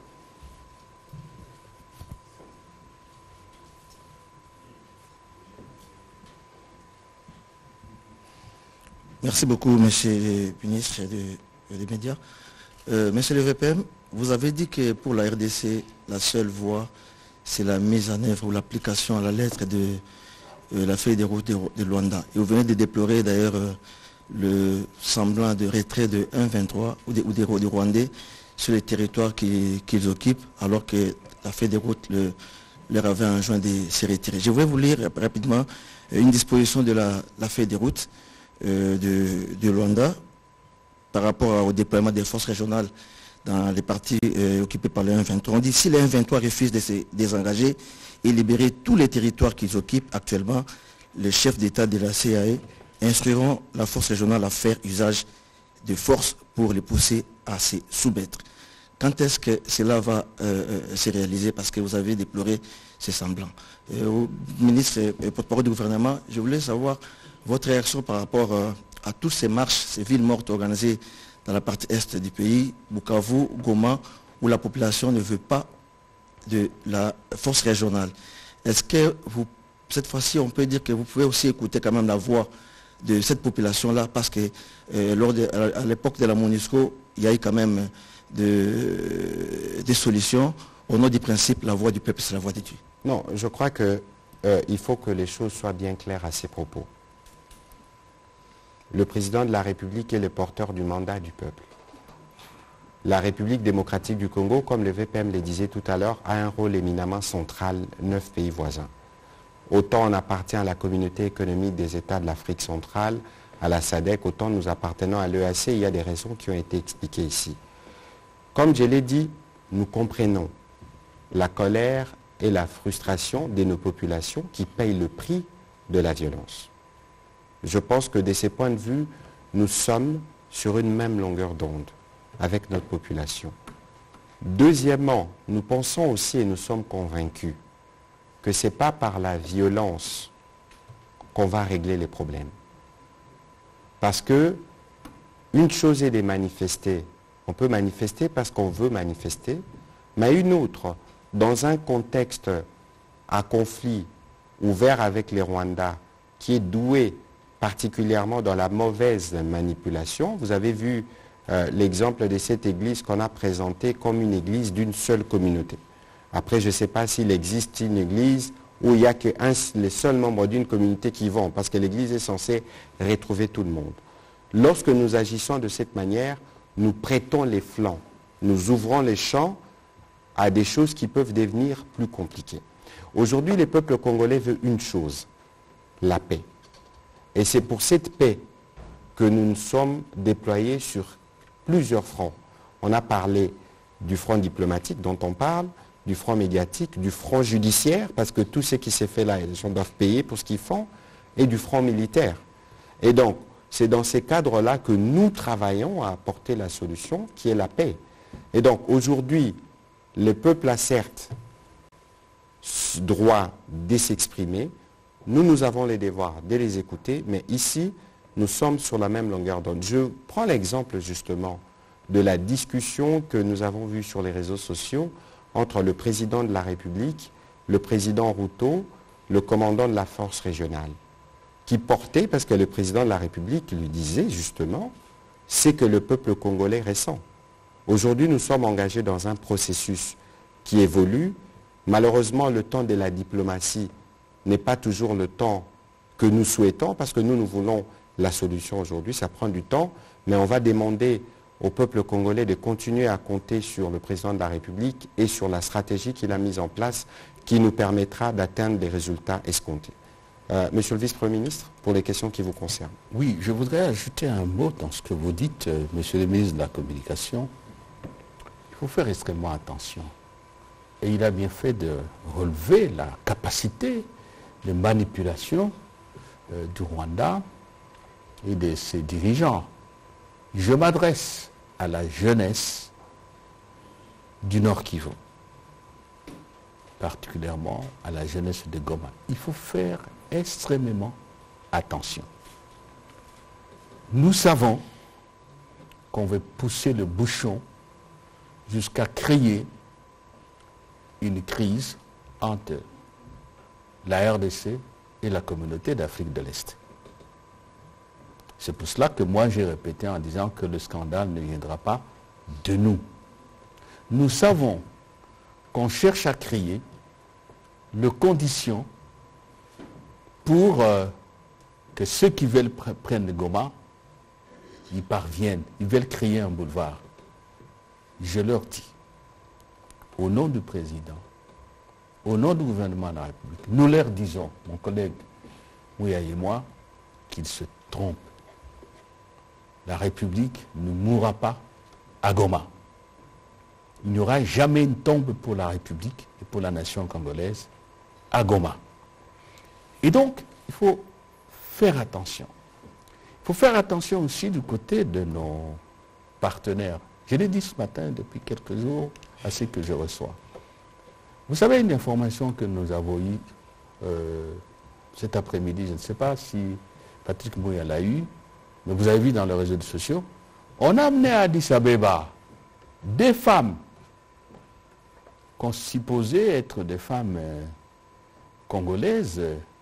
Merci beaucoup, monsieur le ministre des médias. Monsieur le VPM, vous avez dit que pour la RDC, la seule voie, c'est la mise en œuvre ou l'application à la lettre de la feuille de route de Luanda. Et vous venez de déplorer d'ailleurs le semblant de retrait de 1,23 ou des Rwandais sur les territoires qu'ils occupent, alors que la feuille de route leur avait enjoint de se retirer. Je voudrais vous lire rapidement une disposition de la feuille de route de Luanda par rapport au déploiement des forces régionales dans les parties occupées par le 1,23. On dit si le 1,23 refuse de se désengager et libérer tous les territoires qu'ils occupent actuellement, les chefs d'État de la CAE instruiront la force régionale à faire usage de force pour les pousser à se soumettre. Quand est-ce que cela va se réaliser? Parce que vous avez déploré ces semblants. Ministre et porte-parole du gouvernement, je voulais savoir votre réaction par rapport à toutes ces marches, ces villes mortes organisées dans la partie est du pays, Bukavu, Goma, où la population ne veut pas de la force régionale. Est-ce que cette fois-ci, on peut dire que vous pouvez aussi écouter quand même la voix de cette population-là, parce que à l'époque de la MONUSCO, il y a eu quand même des solutions. Au nom du principe, la voix du peuple, c'est la voix de Dieu. Non, je crois qu'il faut que les choses soient bien claires à ces propos. Le président de la République est le porteur du mandat du peuple. La République démocratique du Congo, comme le VPM le disait tout à l'heure, a un rôle éminemment central, 9 pays voisins. Autant on appartient à la communauté économique des États de l'Afrique centrale, à la SADC, autant nous appartenons à l'EAC, il y a des raisons qui ont été expliquées ici. Comme je l'ai dit, nous comprenons la colère et la frustration de nos populations qui payent le prix de la violence. Je pense que de ces points de vue, nous sommes sur une même longueur d'onde avec notre population. Deuxièmement, nous pensons aussi et nous sommes convaincus que ce n'est pas par la violence qu'on va régler les problèmes. Parce que une chose est de manifester. On peut manifester parce qu'on veut manifester, mais une autre, dans un contexte à conflit ouvert avec les Rwandais, qui est doué particulièrement dans la mauvaise manipulation. Vous avez vu l'exemple de cette église qu'on a présentée comme une église d'une seule communauté. Après, je ne sais pas s'il existe une église où il n'y a que les seuls membres d'une communauté qui vont, parce que l'église est censée retrouver tout le monde. Lorsque nous agissons de cette manière, nous prêtons les flancs, nous ouvrons les champs à des choses qui peuvent devenir plus compliquées. Aujourd'hui, le peuple congolais veut une chose, la paix. Et c'est pour cette paix que nous nous sommes déployés sur plusieurs fronts. On a parlé du front diplomatique dont on parle, du front médiatique, du front judiciaire, parce que tout ce qui s'est fait là, les gens doivent payer pour ce qu'ils font, et du front militaire. Et donc, c'est dans ces cadres-là que nous travaillons à apporter la solution, qui est la paix. Et donc, aujourd'hui, le peuple a certes droit de s'exprimer. Nous avons les devoirs de les écouter, mais ici, nous sommes sur la même longueur d'onde. Je prends l'exemple justement de la discussion que nous avons vue sur les réseaux sociaux entre le président de la République, le président Ruto, le commandant de la force régionale, qui portait, parce que le président de la République lui disait justement, c'est que le peuple congolais ressent. Aujourd'hui, nous sommes engagés dans un processus qui évolue. Malheureusement, le temps de la diplomatie n'est pas toujours le temps que nous souhaitons, parce que nous voulons la solution aujourd'hui, ça prend du temps, mais on va demander au peuple congolais de continuer à compter sur le président de la République et sur la stratégie qu'il a mise en place qui nous permettra d'atteindre les résultats escomptés. Monsieur le vice-premier ministre, pour les questions qui vous concernent. Oui, je voudrais ajouter un mot dans ce que vous dites, monsieur le ministre de la Communication. Il faut faire extrêmement attention. Et il a bien fait de relever la capacité de manipulation du Rwanda et de ses dirigeants. Je m'adresse à la jeunesse du Nord Kivu, particulièrement à la jeunesse de Goma. Il faut faire extrêmement attention. Nous savons qu'on veut pousser le bouchon jusqu'à créer une crise entre la RDC et la communauté d'Afrique de l'Est. C'est pour cela que moi j'ai répété en disant que le scandale ne viendra pas de nous. Nous savons qu'on cherche à créer les conditions pour que ceux qui veulent prendre Goma, ils parviennent, ils veulent créer un boulevard. Je leur dis, au nom du président, au nom du gouvernement de la République, nous leur disons, mon collègue Mouya et moi, qu'ils se trompent. La République ne mourra pas à Goma. Il n'y aura jamais une tombe pour la République et pour la nation congolaise à Goma. Et donc, il faut faire attention. Il faut faire attention aussi du côté de nos partenaires. Je l'ai dit ce matin depuis quelques jours à ce que je reçois. Vous savez, une information que nous avons eue cet après-midi, je ne sais pas si Patrick Mouya l'a eue, mais vous avez vu dans les réseaux sociaux, on a amené à Addis Abeba des femmes qu'on supposait être des femmes congolaises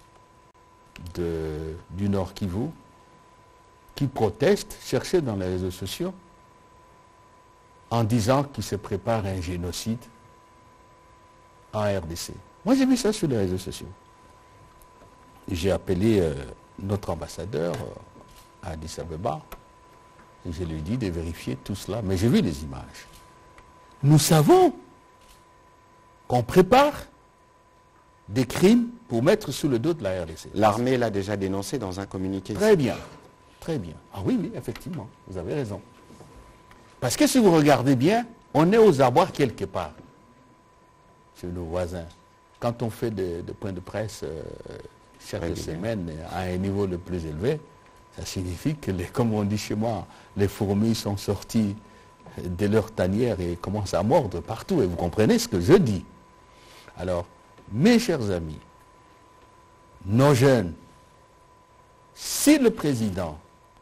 du Nord Kivu, qui protestent, cherchaient dans les réseaux sociaux, en disant qu'il se prépare un génocide en RDC. Moi j'ai vu ça sur les réseaux sociaux. J'ai appelé notre ambassadeur à Addis Abeba et je lui ai dit de vérifier tout cela, mais j'ai vu les images. Nous savons qu'on prépare des crimes pour mettre sous le dos de la RDC. L'armée l'a déjà dénoncé dans un communiqué. Très bien, très bien. Ah oui, oui, effectivement, vous avez raison. Parce que si vous regardez bien, on est aux abois quelque part, chez nos voisins. Quand on fait des points de presse chaque semaine à un niveau le plus élevé, ça signifie que, comme on dit chez moi, les fourmis sont sorties de leur tanière et commencent à mordre partout. Et vous comprenez ce que je dis. Alors, mes chers amis, nos jeunes, si le président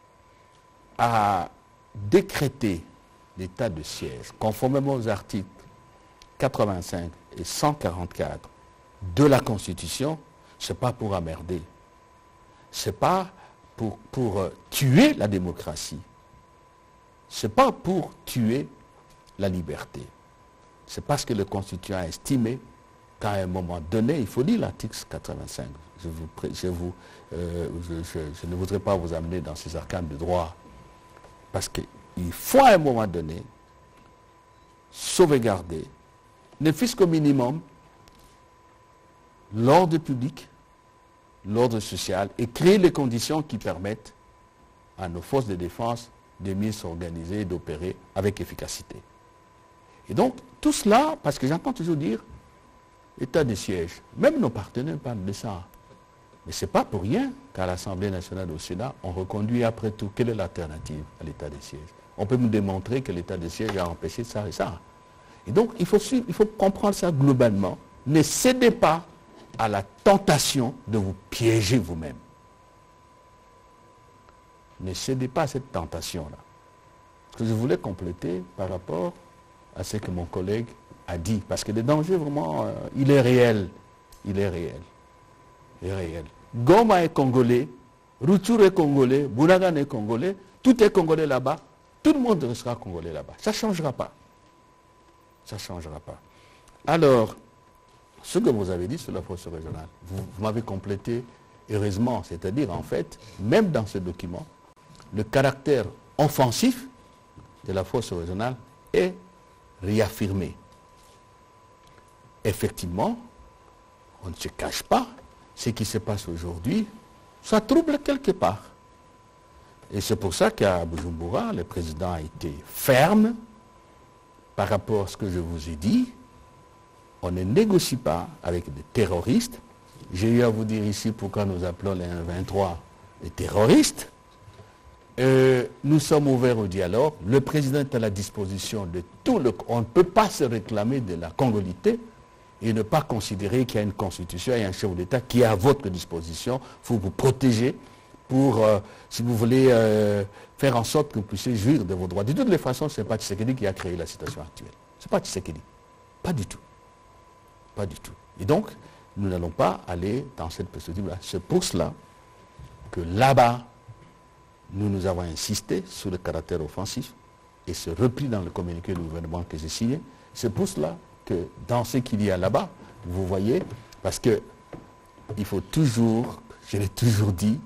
a décrété l'état de siège, conformément aux articles 85 et 144 de la Constitution, ce n'est pas pour emmerder. Ce n'est pas pour tuer la démocratie. Ce n'est pas pour tuer la liberté. C'est parce que le Constituant a estimé qu'à un moment donné, il faut lire l'article 85. Je ne voudrais pas vous amener dans ces arcanes de droit, parce qu'il faut à un moment donné sauvegarder, ne fût-ce qu'au minimum, l'ordre public, l'ordre social, et créer les conditions qui permettent à nos forces de défense de mieux s'organiser et d'opérer avec efficacité. Et donc, tout cela, parce que j'entends toujours dire état de siège. Même nos partenaires parlent de ça. Mais ce n'est pas pour rien qu'à l'Assemblée nationale au Sénat, on reconduit après tout. Quelle est l'alternative à l'état de siège? On peut nous démontrer que l'état de siège a empêché ça et ça. Et donc, il faut comprendre ça globalement. Ne cédez pas à la tentation de vous piéger vous-même. Ne cédez pas à cette tentation-là. Ce que je voulais compléter par rapport à ce que mon collègue a dit. Parce que le danger, vraiment, il est réel. Il est réel. Il est réel. Goma est congolais, Rutshuru est congolais, Bunagana est congolais, tout est congolais là-bas, tout le monde sera congolais là-bas. Ça ne changera pas. Ça ne changera pas. Alors, ce que vous avez dit sur la force régionale, vous m'avez complété heureusement, c'est-à-dire en fait, même dans ce document, le caractère offensif de la force régionale est réaffirmé. Effectivement, on ne se cache pas, ce qui se passe aujourd'hui, ça trouble quelque part. Et c'est pour ça qu'à Bujumbura, le président a été ferme par rapport à ce que je vous ai dit. On ne négocie pas avec des terroristes. J'ai eu à vous dire ici pourquoi nous appelons les 1-23 des terroristes. Nous sommes ouverts au dialogue. Le président est à la disposition de tout le... On ne peut pas se réclamer de la congolité et ne pas considérer qu'il y a une constitution et un chef d'État qui est à votre disposition pour vous protéger, pour, si vous voulez, faire en sorte que vous puissiez jouir de vos droits. De toutes les façons, ce n'est pas Tshisekedi qui a créé la situation actuelle. Ce n'est pas Tshisekedi. Pas du tout. Pas du tout. Et donc, nous n'allons pas aller dans cette perspective-là. C'est pour cela que là-bas, nous avons insisté sur le caractère offensif et ce repli dans le communiqué du gouvernement que j'ai signé. C'est pour cela que dans ce qu'il y a là-bas, vous voyez, parce que il faut toujours, je l'ai toujours dit,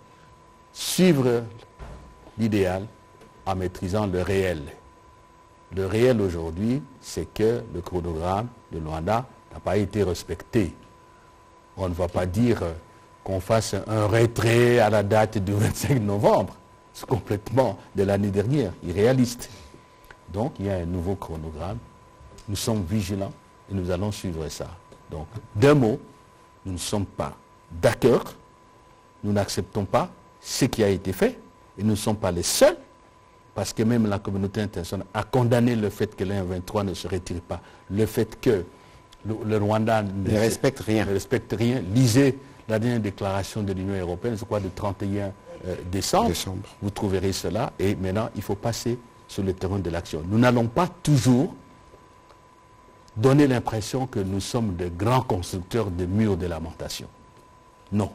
suivre l'idéal en maîtrisant le réel. Le réel aujourd'hui, c'est que le chronogramme de Luanda n'a pas été respecté. On ne va pas dire qu'on fasse un retrait à la date du 25 novembre. C'est complètement de l'année dernière, irréaliste. Donc, il y a un nouveau chronogramme. Nous sommes vigilants et nous allons suivre ça. Donc, d'un mot, nous ne sommes pas d'accord. Nous n'acceptons pas ce qui a été fait. Et nous ne sommes pas les seuls, parce que même la communauté internationale a condamné le fait que l'M23 ne se retire pas. Le fait que le Rwanda ne respecte rien. Lisez la dernière déclaration de l'Union européenne, je crois, du 31 décembre. Vous trouverez cela. Et maintenant, il faut passer sur le terrain de l'action. Nous n'allons pas toujours donner l'impression que nous sommes de grands constructeurs de murs de lamentation. Non.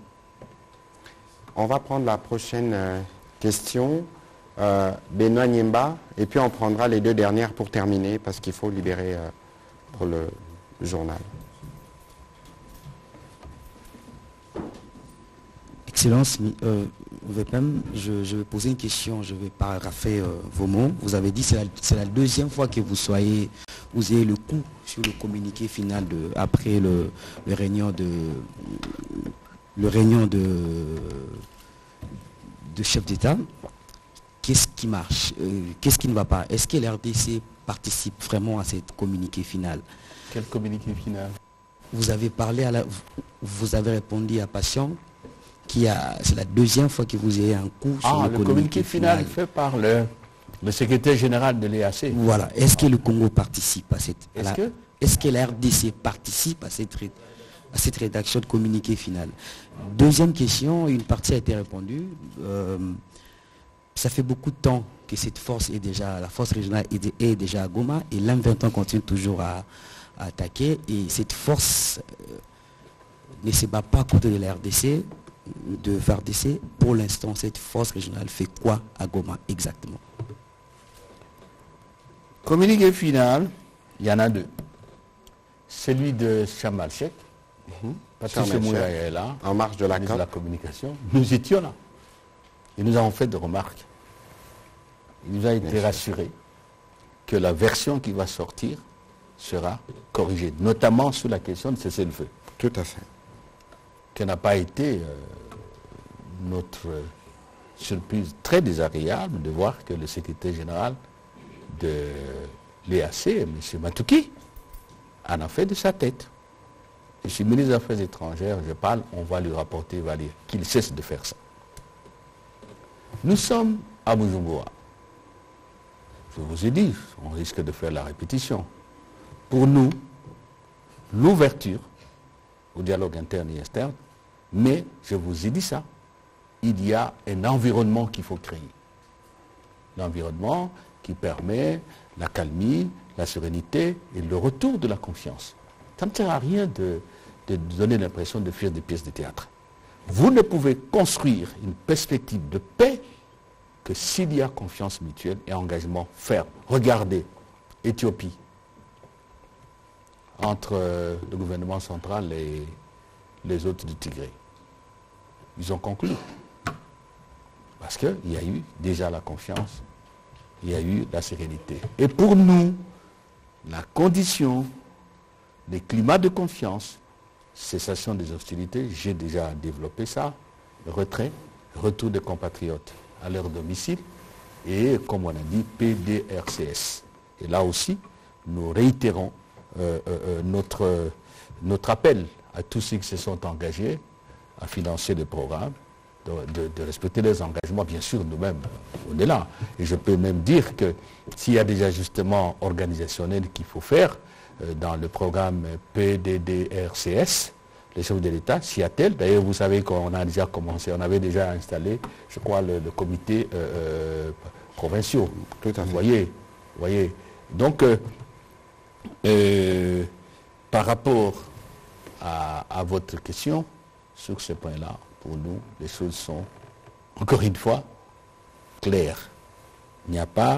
On va prendre la prochaine question. Benoît Niemba, et puis on prendra les deux dernières pour terminer, parce qu'il faut libérer pour le journal. Excellence, VPM, je vais poser une question, je vais paraphraser vos mots. Vous avez dit que c'est la deuxième fois que vous ayez le coup sur le communiqué final après le réunion de chef d'État. Qu'est-ce qui marche? Qu'est-ce qui ne va pas? Est-ce que l'RDC participe vraiment à cette communiqué final? Quel communiqué final? Vous avez parlé vous avez répondu à Patient c'est la deuxième fois que vous ayez un coup sur le communiqué final fait par le secrétaire général de l'EAC. Voilà. Est-ce que le Congo participe à cette... Est-ce que la RDC participe à cette rédaction de communiqué final? Deuxième question, une partie a été répondue. Ça fait beaucoup de temps que la force régionale est déjà à Goma, et l'M23 continue toujours à attaquer, et cette force ne se bat pas à côté de la RDC. de FARDC. Pour l'instant, cette force régionale fait quoi à Goma exactement? Communiqué final, il y en a deux. Celui de Chamal Cheikh, Patrice Mouyaya est là, en marge de la ministre CAP. de la communication. Nous étions là. Et nous avons fait des remarques. Il nous a été rassuré que la version qui va sortir sera corrigée, notamment sur la question de cessez-le-feu. Tout à fait. Qui n'a pas été notre surprise très désagréable de voir que le secrétaire général de l'EAC, M. Matouki, en a fait de sa tête. Je suis ministre des Affaires étrangères, je parle, on va lui rapporter, va dire qu'il cesse de faire ça. Nous sommes à Bujumbura. Je vous ai dit, on risque de faire la répétition. Pour nous, l'ouverture au dialogue interne et externe, mais je vous ai dit ça, il y a un environnement qu'il faut créer. L'environnement qui permet la calmie, la sérénité et le retour de la confiance. Ça ne sert à rien de donner l'impression de faire des pièces de théâtre. Vous ne pouvez construire une perspective de paix que s'il y a confiance mutuelle et engagement ferme. Regardez, Éthiopie, entre le gouvernement central et les autres du Tigré. Ils ont conclu. Parce qu'il y a eu déjà la confiance, il y a eu la sérénité. Et pour nous, la condition, les climats de confiance, cessation des hostilités, j'ai déjà développé ça, retrait, retour des compatriotes à leur domicile, et comme on a dit, PDRCS. Et là aussi, nous réitérons notre appel à tous ceux qui se sont engagés à financer le programme, de respecter les engagements. Bien sûr, nous-mêmes, on est là. Et je peux même dire que s'il y a des ajustements organisationnels qu'il faut faire dans le programme PDDRCS, les chefs de l'État s'y attellent. D'ailleurs, vous savez qu'on a déjà commencé, on avait déjà installé, je crois, le comité provinciaux. Tout à fait. Vous voyez. Donc, par rapport à votre question, sur ce point-là, pour nous, les choses sont, encore une fois, claires. Il n'y a pas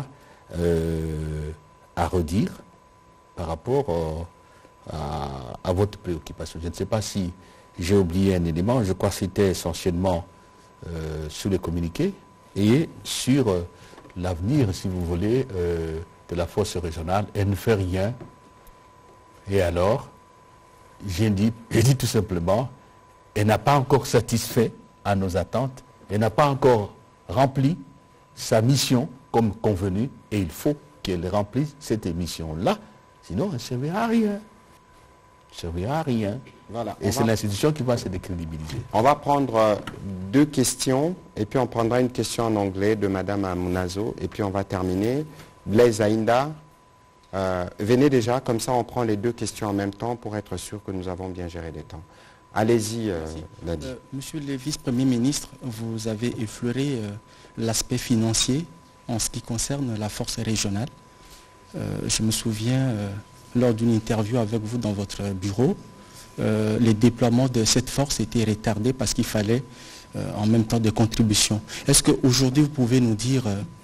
à redire par rapport à votre préoccupation. Je ne sais pas si j'ai oublié un élément, je crois que c'était essentiellement sur les communiqués et sur l'avenir, si vous voulez, de la force régionale. Elle ne fait rien. Et alors, j'ai dit tout simplement, elle n'a pas encore satisfait à nos attentes, elle n'a pas encore rempli sa mission comme convenu, et il faut qu'elle remplisse cette mission-là, sinon elle ne servira à rien. Elle ne servira à rien. Voilà, et c'est l'institution qui va se décrédibiliser. On va prendre deux questions, et puis on prendra une question en anglais de Madame Amunazo, et puis on va terminer. Blaise Aïnda, venez déjà, comme ça on prend les deux questions en même temps pour être sûr que nous avons bien géré les temps. Allez-y, Nadi. Monsieur le vice-premier ministre, vous avez effleuré l'aspect financier en ce qui concerne la force régionale. Je me souviens, lors d'une interview avec vous dans votre bureau, les déploiements de cette force étaient retardés parce qu'il fallait en même temps des contributions. Est-ce qu'aujourd'hui, vous pouvez nous dire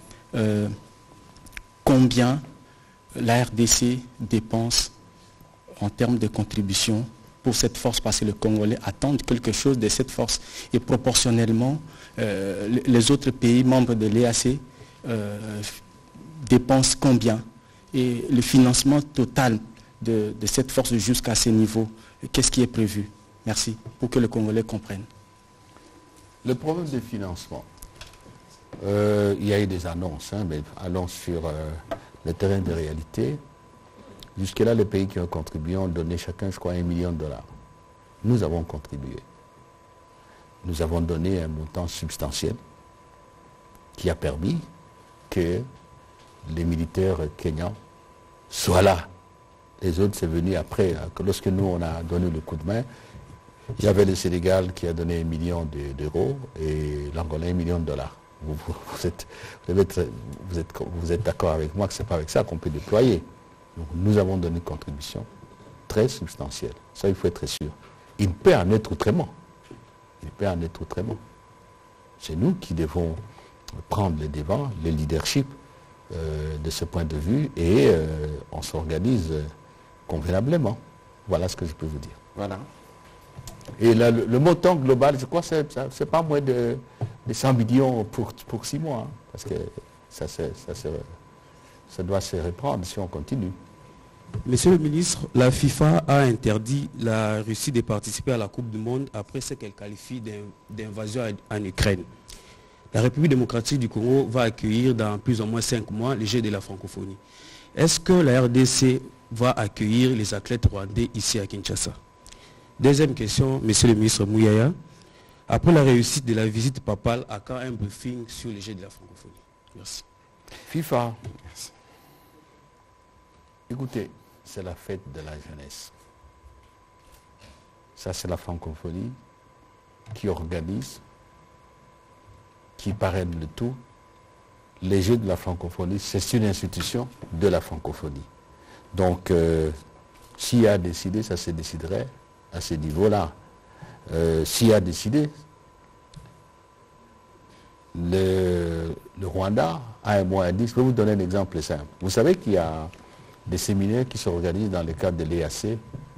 combien la RDC dépense en termes de contributions pour cette force, parce que les Congolais attendent quelque chose de cette force. Et proportionnellement, les autres pays membres de l'EAC dépensent combien? Et le financement total de cette force jusqu'à ce niveau, qu'est-ce qui est prévu? Merci, pour que les Congolais comprennent. Le problème de financement, il y a eu des annonces, mais allons sur le terrain de réalité. Jusque-là, les pays qui ont contribué ont donné chacun, je crois, $1 million. Nous avons contribué. Nous avons donné un montant substantiel qui a permis que les militaires kenyans soient là. Les autres, c'est venu après. Lorsque nous, on a donné le coup de main, il y avait le Sénégal qui a donné $1 million et l'Angola $1 million. Vous êtes d'accord avec moi que ce n'est pas avec ça qu'on peut déployer. Donc, nous avons donné une contribution très substantielle. Ça, il faut être sûr. Il peut en être autrement. il peut en être autrement. C'est nous qui devons prendre le devant, le leadership de ce point de vue et on s'organise convenablement. Voilà ce que je peux vous dire. Voilà. Et là, le montant global, je crois que c'est pas moins de 100 millions pour 6 mois, hein, parce que ça doit se reprendre si on continue. Monsieur le ministre, la FIFA a interdit la Russie de participer à la Coupe du Monde après ce qu'elle qualifie d'invasion en Ukraine. La République démocratique du Congo va accueillir dans plus ou moins 5 mois les Jeux de la francophonie. Est-ce que la RDC va accueillir les athlètes rwandais ici à Kinshasa? Deuxième question, monsieur le ministre Mouyaya. Après la réussite de la visite papale, à quand un briefing sur les Jeux de la francophonie? Merci. FIFA. Merci. Écoutez, c'est la fête de la jeunesse. Ça, c'est la francophonie qui organise, qui parraine le tout. Les Jeux de la francophonie, c'est une institution de la francophonie. Donc, s'il y a décidé, ça se déciderait à ce niveau-là. S'il y a décidé, le Rwanda a un mois à 10. Je peux vous donner un exemple simple. Vous savez qu'il y a des séminaires qui s'organisent dans le cadre de l'EAC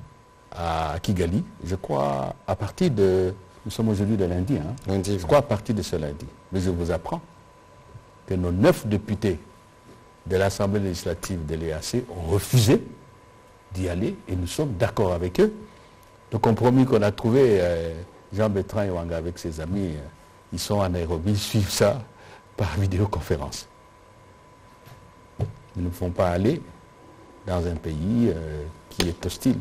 à Kigali, je crois à partir de... Nous sommes aujourd'hui de lundi, hein? Lundi. Je crois à partir de ce lundi. Mais je vous apprends que nos 9 députés de l'Assemblée législative de l'EAC ont refusé d'y aller et nous sommes d'accord avec eux. Le compromis qu'on a trouvé, Jean-Bertrand Iwanga avec ses amis, ils sont à Nairobi, ils suivent ça par vidéoconférence. Ils ne font pas aller dans un pays qui est hostile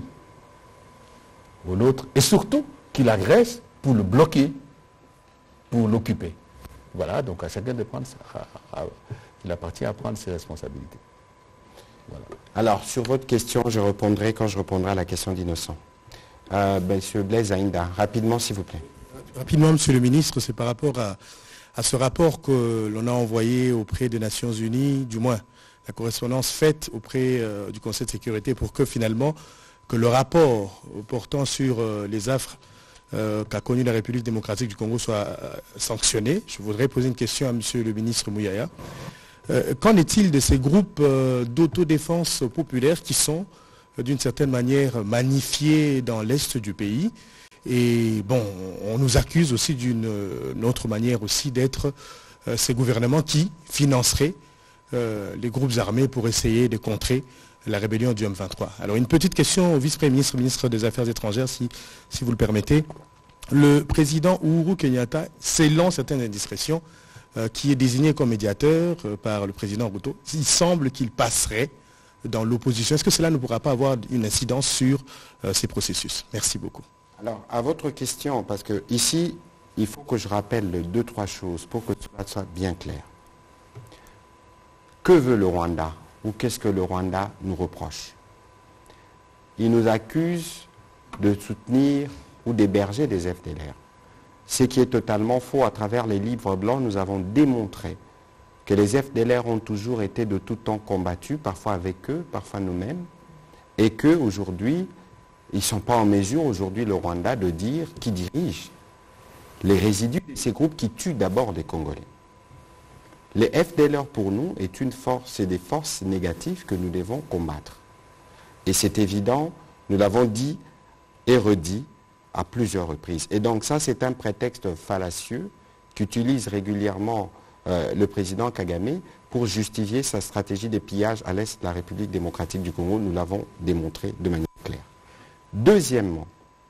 au nôtre et surtout qui l'agresse pour le bloquer, pour l'occuper. Voilà, donc à chacun de prendre il appartient à prendre ses responsabilités. Voilà. Alors, sur votre question, je répondrai quand je répondrai à la question d'Innocent. Monsieur Blaise Aïnda, rapidement s'il vous plaît. Rapidement, monsieur le ministre, c'est par rapport à ce rapport que l'on a envoyé auprès des Nations Unies, du moins la correspondance faite auprès du Conseil de sécurité pour que finalement, que le rapport portant sur les affres qu'a connu la République démocratique du Congo soit sanctionné. Je voudrais poser une question à monsieur le ministre Mouyaya. Qu'en est-il de ces groupes d'autodéfense populaire qui sont d'une certaine manière magnifiés dans l'est du pays? Et bon, on nous accuse aussi d'une autre manière aussi d'être ces gouvernements qui financeraient les groupes armés pour essayer de contrer la rébellion du M23. Alors une petite question au vice-premier ministre, ministre des Affaires étrangères, si vous le permettez. Le président Uhuru Kenyatta, selon certaines indiscrétions, qui est désigné comme médiateur par le président Ruto, il semble qu'il passerait dans l'opposition. Est-ce que cela ne pourra pas avoir une incidence sur ces processus? Merci beaucoup. Alors, à votre question, parce que ici, il faut que je rappelle 2-3 choses pour que cela soit bien clair. Que veut le Rwanda? Ou qu'est-ce que le Rwanda nous reproche? Il nous accuse de soutenir ou d'héberger des FDLR. Ce qui est totalement faux. À travers les livres blancs, nous avons démontré que les FDLR ont toujours été de tout temps combattus, parfois avec eux, parfois nous-mêmes, et qu'aujourd'hui, ils ne sont pas en mesure, aujourd'hui, le Rwanda, de dire qui dirige les résidus de ces groupes qui tuent d'abord des Congolais. Les FDLR, pour nous, est une force, c'est des forces négatives que nous devons combattre. Et c'est évident, nous l'avons dit et redit à plusieurs reprises. Et donc ça, c'est un prétexte fallacieux qu'utilise régulièrement le président Kagame pour justifier sa stratégie de pillage à l'est de la République démocratique du Congo. Nous l'avons démontré de manière claire. Deuxièmement,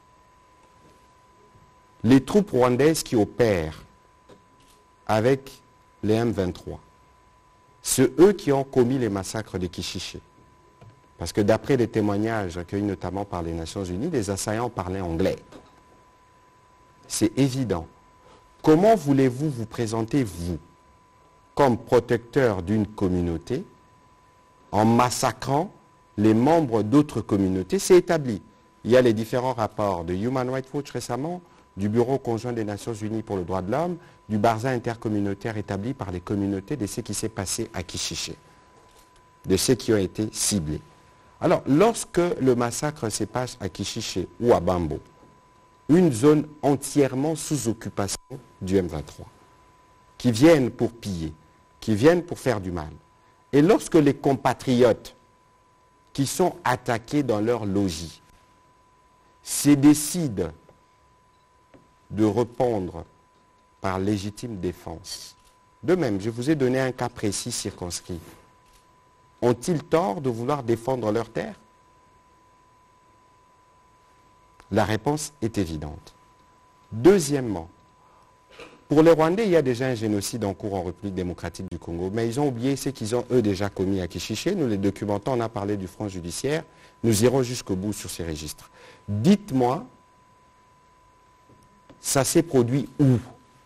les troupes rwandaises qui opèrent avec les M23, c'est eux qui ont commis les massacres de Kishiché. Parce que d'après les témoignages recueillis notamment par les Nations Unies, les assaillants parlaient anglais. C'est évident. Comment voulez-vous vous présenter, vous, comme protecteur d'une communauté, en massacrant les membres d'autres communautés? C'est établi. Il y a les différents rapports de Human Rights Watch récemment, du Bureau conjoint des Nations Unies pour le droit de l'homme, du Barza intercommunautaire établi par les communautés de ce qui s'est passé à Kishiché, de ceux qui ont été ciblés. Alors, lorsque le massacre se passe à Kishiché ou à Bambo, une zone entièrement sous occupation du M23, qui viennent pour piller, qui viennent pour faire du mal. Et lorsque les compatriotes qui sont attaqués dans leur logis se décident de répondre par légitime défense, de même, je vous ai donné un cas précis circonscrit, ont-ils tort de vouloir défendre leur terre? La réponse est évidente. Deuxièmement, pour les Rwandais, il y a déjà un génocide en cours en République démocratique du Congo, mais ils ont oublié ce qu'ils ont, eux, déjà commis à Kishiché. Nous les documentons, on a parlé du front judiciaire. Nous irons jusqu'au bout sur ces registres. Dites-moi, ça s'est produit où?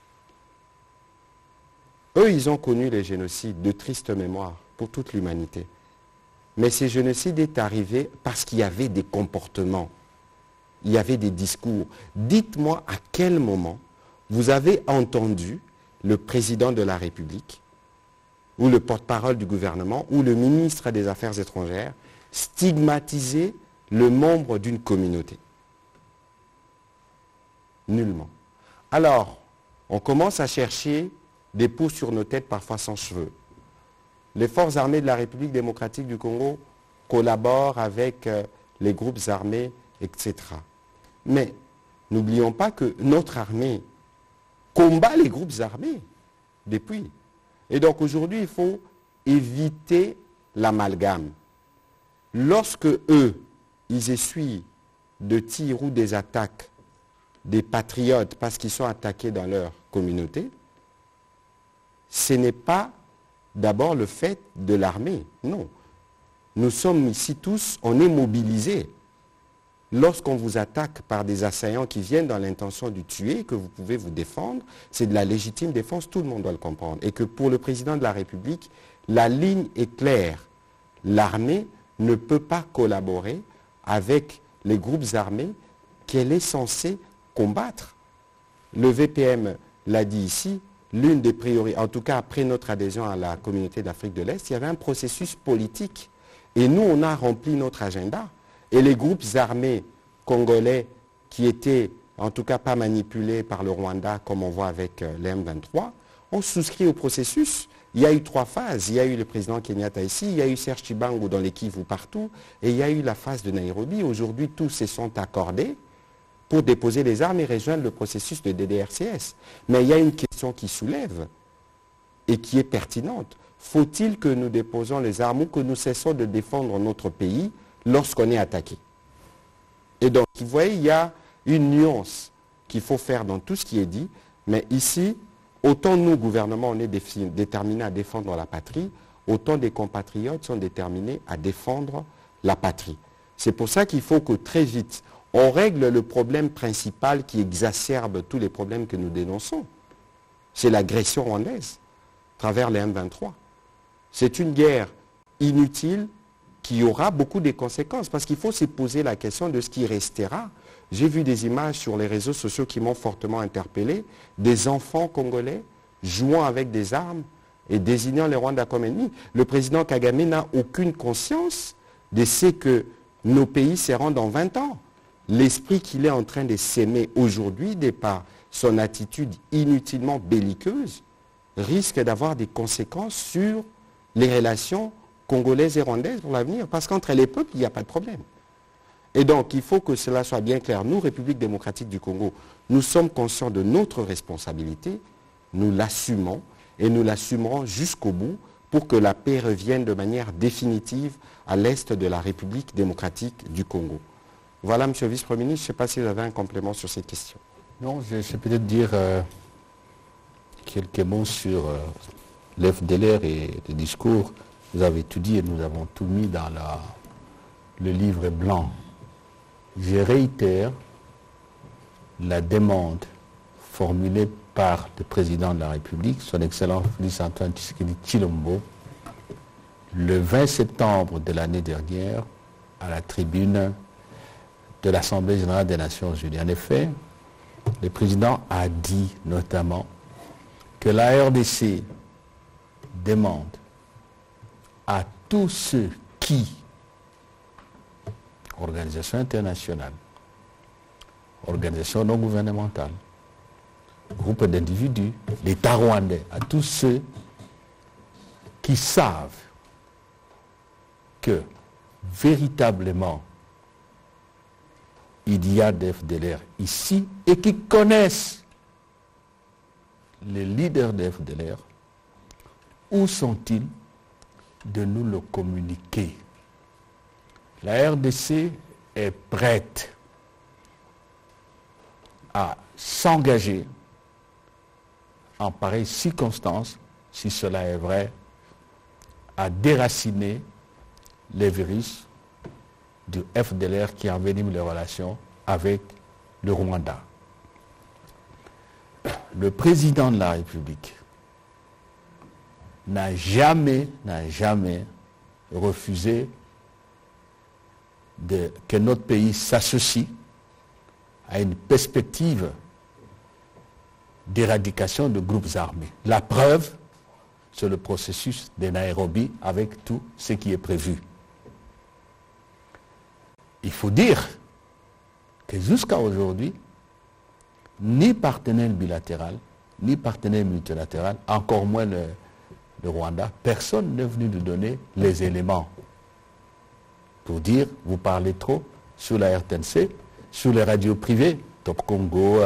Eux, ils ont connu les génocides de triste mémoire pour toute l'humanité. Mais ces génocides est arrivé parce qu'il y avait des comportements, il y avait des discours. Dites-moi à quel moment vous avez entendu le président de la République, ou le porte-parole du gouvernement, ou le ministre des Affaires étrangères stigmatiser le membre d'une communauté? Nullement. Alors, on commence à chercher des peaux sur nos têtes, parfois sans cheveux. Les forces armées de la République démocratique du Congo collaborent avec les groupes armés, etc. Mais n'oublions pas que notre armée combat les groupes armés depuis. Et donc aujourd'hui, il faut éviter l'amalgame. Lorsque eux, ils essuient de tirs ou des attaques des patriotes parce qu'ils sont attaqués dans leur communauté, ce n'est pas d'abord le fait de l'armée. Non. Nous sommes ici tous, on est mobilisés. Lorsqu'on vous attaque par des assaillants qui viennent dans l'intention de tuer, que vous pouvez vous défendre, c'est de la légitime défense, tout le monde doit le comprendre. Et que pour le président de la République, la ligne est claire. L'armée ne peut pas collaborer avec les groupes armés qu'elle est censée combattre. Le VPM l'a dit ici, l'une des priorités, en tout cas après notre adhésion à la communauté d'Afrique de l'Est, il y avait un processus politique. Et nous, on a rempli notre agenda. Et les groupes armés congolais qui étaient en tout cas pas manipulés par le Rwanda, comme on voit avec les M23, ont souscrit au processus. Il y a eu 3 phases. Il y a eu le président Kenyatta ici, il y a eu Serge Chibangu dans les Kivu partout, et il y a eu la phase de Nairobi. Aujourd'hui, tous se sont accordés pour déposer les armes et rejoindre le processus de DDRCS. Mais il y a une question qui soulève et qui est pertinente. Faut-il que nous déposions les armes ou que nous cessons de défendre notre pays lorsqu'on est attaqué? Et donc, vous voyez, il y a une nuance qu'il faut faire dans tout ce qui est dit, mais ici, autant nous, gouvernement, on est déterminés à défendre la patrie, autant des compatriotes sont déterminés à défendre la patrie. C'est pour ça qu'il faut que très vite, on règle le problème principal qui exacerbe tous les problèmes que nous dénonçons. C'est l'agression rwandaise, à travers les M23. C'est une guerre inutile qui aura beaucoup de conséquences, parce qu'il faut se poser la question de ce qui restera. J'ai vu des images sur les réseaux sociaux qui m'ont fortement interpellé, des enfants congolais jouant avec des armes et désignant les Rwandais comme ennemis. Le président Kagame n'a aucune conscience de ce que nos pays seront dans 20 ans. L'esprit qu'il est en train de s'aimer aujourd'hui, de par son attitude inutilement belliqueuse, risque d'avoir des conséquences sur les relations congolaises et rwandaises pour l'avenir, parce qu'entre les peuples, il n'y a pas de problème. Et donc, il faut que cela soit bien clair. Nous, République démocratique du Congo, nous sommes conscients de notre responsabilité, nous l'assumons, et nous l'assumerons jusqu'au bout pour que la paix revienne de manière définitive à l'est de la République démocratique du Congo. Voilà, Monsieur le Vice-Premier ministre, je ne sais pas si vous avez un complément sur cette question. Non, je sais peut-être dire quelques mots sur l'FDLR et le discours. Vous avez tout dit et nous avons tout mis dans le livre blanc. Je réitère la demande formulée par le président de la République, son Excellence Félix Antoine Tshisekedi Tshilombo, le 20 septembre de l'année dernière, à la tribune de l'Assemblée générale des Nations unies. En effet, le président a dit notamment que la RDC demande à tous ceux qui, organisations internationales, organisations non gouvernementales, groupes d'individus, l'État rwandais, à tous ceux qui savent que véritablement il y a des FDLR ici et qui connaissent les leaders des FDLR, où sont-ils, de nous le communiquer. La RDC est prête à s'engager en pareille circonstance, si cela est vrai, à déraciner les virus du FDLR qui envenime les relations avec le Rwanda. Le président de la République n'a jamais refusé que notre pays s'associe à une perspective d'éradication de groupes armés. La preuve, c'est le processus de Nairobi avec tout ce qui est prévu. Il faut dire que jusqu'à aujourd'hui, ni partenaire bilatéral, ni partenaire multilatéral, encore moins le Rwanda, personne n'est venu nous donner les éléments pour dire, vous parlez trop sur la RTNC, sur les radios privées, Top Congo,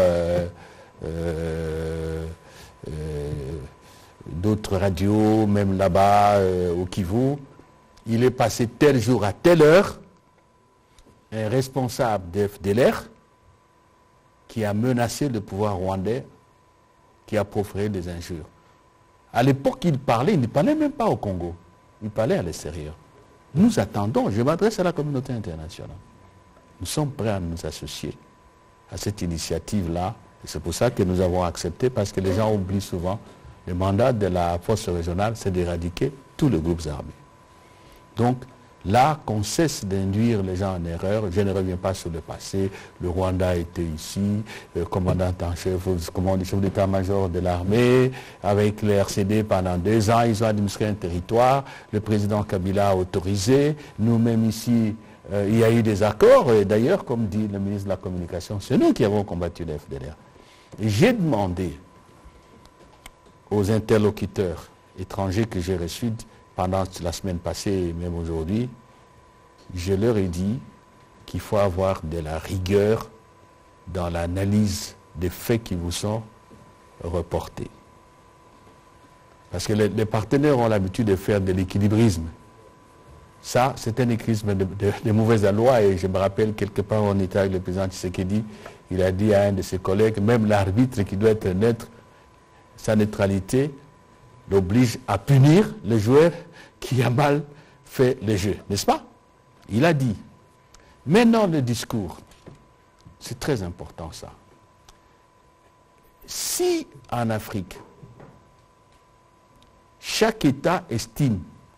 d'autres radios, même là-bas, au Kivu. Il est passé tel jour à telle heure, un responsable de FDLR qui a menacé le pouvoir rwandais, qui a proféré des injures. À l'époque, il ne parlait même pas au Congo, il parlait à l'extérieur. Nous attendons, je m'adresse à la communauté internationale. Nous sommes prêts à nous associer à cette initiative-là. Et c'est pour ça que nous avons accepté, parce que les gens oublient souvent, le mandat de la force régionale, c'est d'éradiquer tous les groupes armés. Donc, là, qu'on cesse d'induire les gens en erreur, je ne reviens pas sur le passé, le Rwanda était ici, le commandant en chef, le chef d'état-major de l'armée, avec le RCD pendant 2 ans, ils ont administré un territoire, le président Kabila a autorisé, nous-mêmes ici, il y a eu des accords, et d'ailleurs, comme dit le ministre de la Communication, c'est nous qui avons combattu le FDLR. J'ai demandé aux interlocuteurs étrangers que j'ai reçus pendant la semaine passée et même aujourd'hui, je leur ai dit qu'il faut avoir de la rigueur dans l'analyse des faits qui vous sont reportés. Parce que les partenaires ont l'habitude de faire de l'équilibrisme. Ça, c'est un équilibrisme de mauvaise loi, et je me rappelle quelque part on était avec le président Tshisekedi, il a dit à un de ses collègues, même l'arbitre qui doit être neutre, sa neutralité l'oblige à punir le joueur qui a mal fait le jeu, n'est-ce pas? Il a dit. Maintenant, le discours, c'est très important ça. Si en Afrique, chaque État estime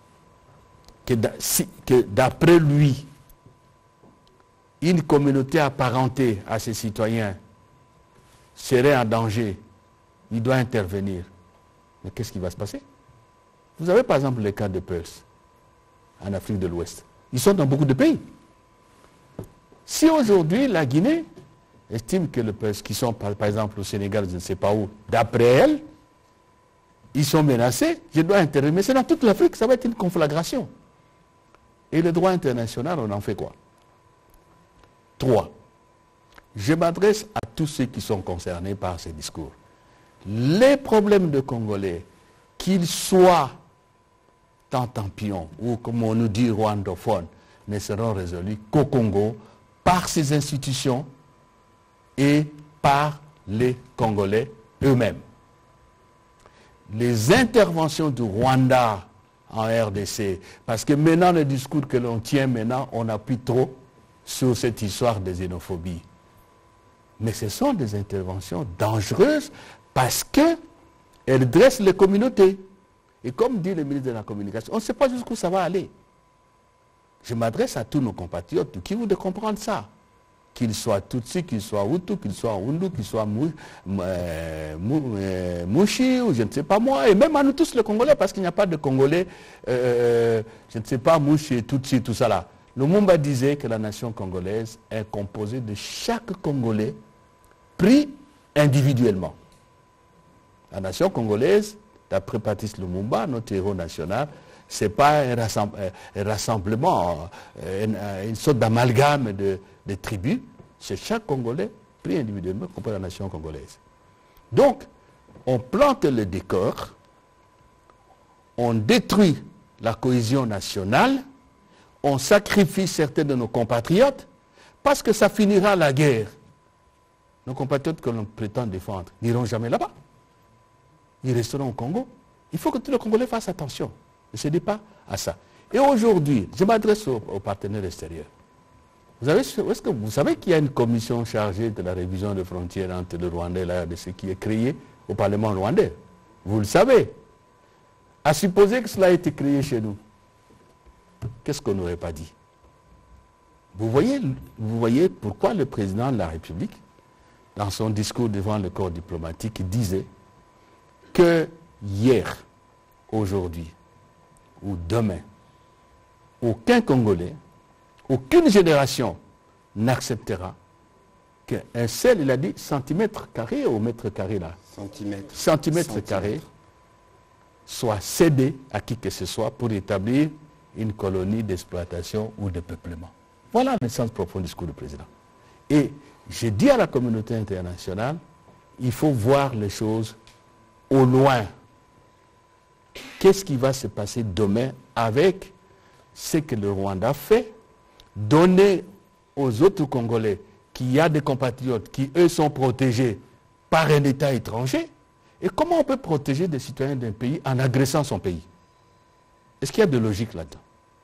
que d'après lui, une communauté apparentée à ses citoyens serait en danger, il doit intervenir. Mais qu'est-ce qui va se passer? Vous avez par exemple le cas de Peuls en Afrique de l'Ouest. Ils sont dans beaucoup de pays. Si aujourd'hui la Guinée estime que les Peuls qui sont par exemple au Sénégal, je ne sais pas où, d'après elle, ils sont menacés, je dois intervenir. Mais c'est dans toute l'Afrique, ça va être une conflagration. Et le droit international, on en fait quoi? 3. Je m'adresse à tous ceux qui sont concernés par ces discours. Les problèmes de Congolais, qu'ils soient tantampions ou comme on nous dit rwandophones, ne seront résolus qu'au Congo par ces institutions et par les Congolais eux-mêmes. Les interventions du Rwanda en RDC, parce que maintenant le discours que l'on tient maintenant, on appuie trop sur cette histoire de xénophobie. Mais ce sont des interventions dangereuses parce qu'elles dressent les communautés. Et comme dit le ministre de la Communication, on ne sait pas jusqu'où ça va aller. Je m'adresse à tous nos compatriotes qui voudraient comprendre ça. Qu'ils soient Tutsi, qu'ils soient Hutu, qu'ils soient Hundu, qu'ils soient Mouchi, ou je ne sais pas moi, et même à nous tous les Congolais, parce qu'il n'y a pas de Congolais, je ne sais pas, Mouchi, Tutsi, tout ça là. Lumumba disait que la nation congolaise est composée de chaque Congolais pris individuellement. La nation congolaise, d'après Patrice Lumumba, notre héros national, ce n'est pas un rassemblement, une sorte d'amalgame de tribus. C'est chaque Congolais pris individuellement compris la nation congolaise. Donc, on plante le décor, on détruit la cohésion nationale, on sacrifie certains de nos compatriotes parce que ça finira la guerre. Nos compatriotes que l'on prétend défendre n'iront jamais là-bas. Ils resteront au Congo. Il faut que tous les Congolais fassent attention. Ne cédez pas à ça. Et aujourd'hui, je m'adresse aux partenaires extérieurs. Est-ce que vous savez qu'il y a une commission chargée de la révision des frontières entre le Rwanda et la RDC qui est créée au Parlement rwandais? Vous le savez. À supposer que cela a été créé chez nous, qu'est-ce qu'on n'aurait pas dit? Vous voyez pourquoi le président de la République, dans son discours devant le corps diplomatique, disait que hier, aujourd'hui ou demain, aucun Congolais, aucune génération n'acceptera qu'un seul, il a dit, centimètre carré ou mètre carré là, centimètre carré soit cédé à qui que ce soit pour établir une colonie d'exploitation ou de peuplement. Voilà le sens profond du discours du président. Et je dis à la communauté internationale, il faut voir les choses au loin. Qu'est-ce qui va se passer demain avec ce que le Rwanda fait, donner aux autres Congolais qu'il y a des compatriotes qui, eux, sont protégés par un État étranger? Et comment on peut protéger des citoyens d'un pays en agressant son pays? Est-ce qu'il y a de logique là-dedans?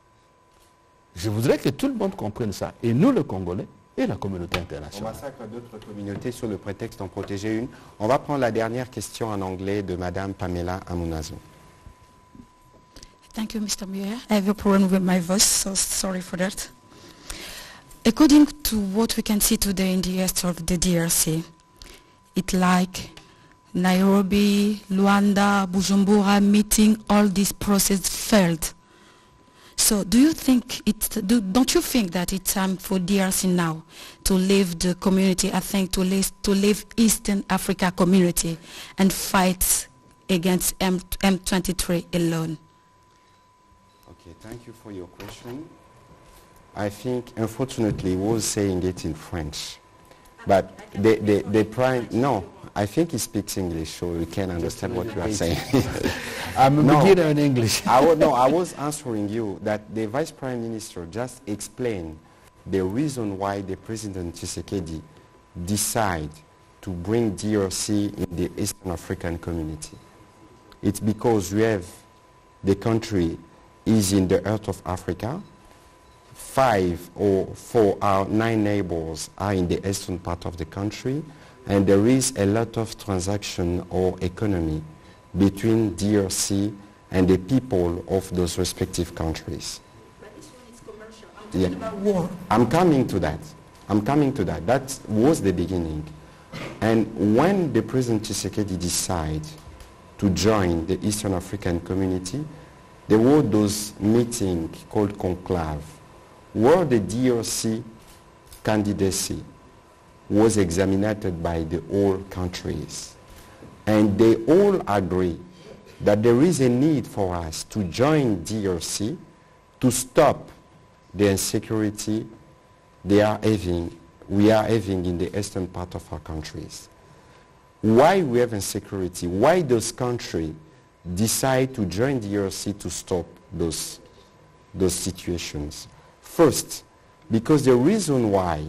Je voudrais que tout le monde comprenne ça, et nous, les Congolais, et la communauté internationale. On massacre d'autres communautés sur le prétexte d'en protéger une. On va prendre la dernière question en anglais de Madame Pamela Amunazo. Thank you, Mr. Mayor. I have a problem with my voice, so sorry for that. According to what we can see today in the east of the DRC, it's like Nairobi, Luanda, Bujumbura meeting, all this process failed. So do you think don't you think that it's time for DRC now to leave the community, I think to leave Eastern Africa community and fight against M23 alone? Okay, thank you for your question. I think, unfortunately, he was saying it in French. But the prime, no, I think he speaks English, so we can understand what you are saying. I'm a beginner in English. I was answering you that the Vice Prime Minister just explained the reason why the President Tshisekedi decided to bring DRC in the Eastern African community. It's because we have, the country is in the heart of Africa. 5 or 4 or 9 neighbors are in the eastern part of the country, and there is a lot of transaction or economy between DRC and the people of those respective countries. But this one is commercial. I'm talking about war. I'm coming to that. That was the beginning. And when the President Tshisekedi decided to join the Eastern African community, there were those meetings called conclave, where the DRC candidacy was examined by the all countries. And they all agree that there is a need for us to join DRC to stop the insecurity we are having in the eastern part of our countries. Why we have insecurity? Why those countries decide to join DRC to stop those situations? First, because the reason why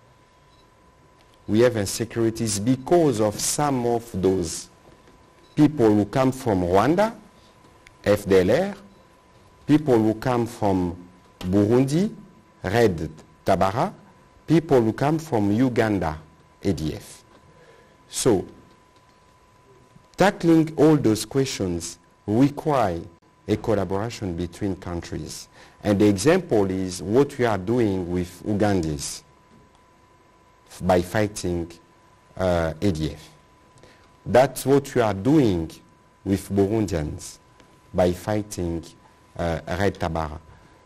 we have insecurity is because of some of those people who come from Rwanda, FDLR, people who come from Burundi, Red Tabara, people who come from Uganda, ADF. So, tackling all those questions require a collaboration between countries. And the example is what we are doing with Ugandans by fighting ADF. That's what we are doing with Burundians by fighting Red Tabara.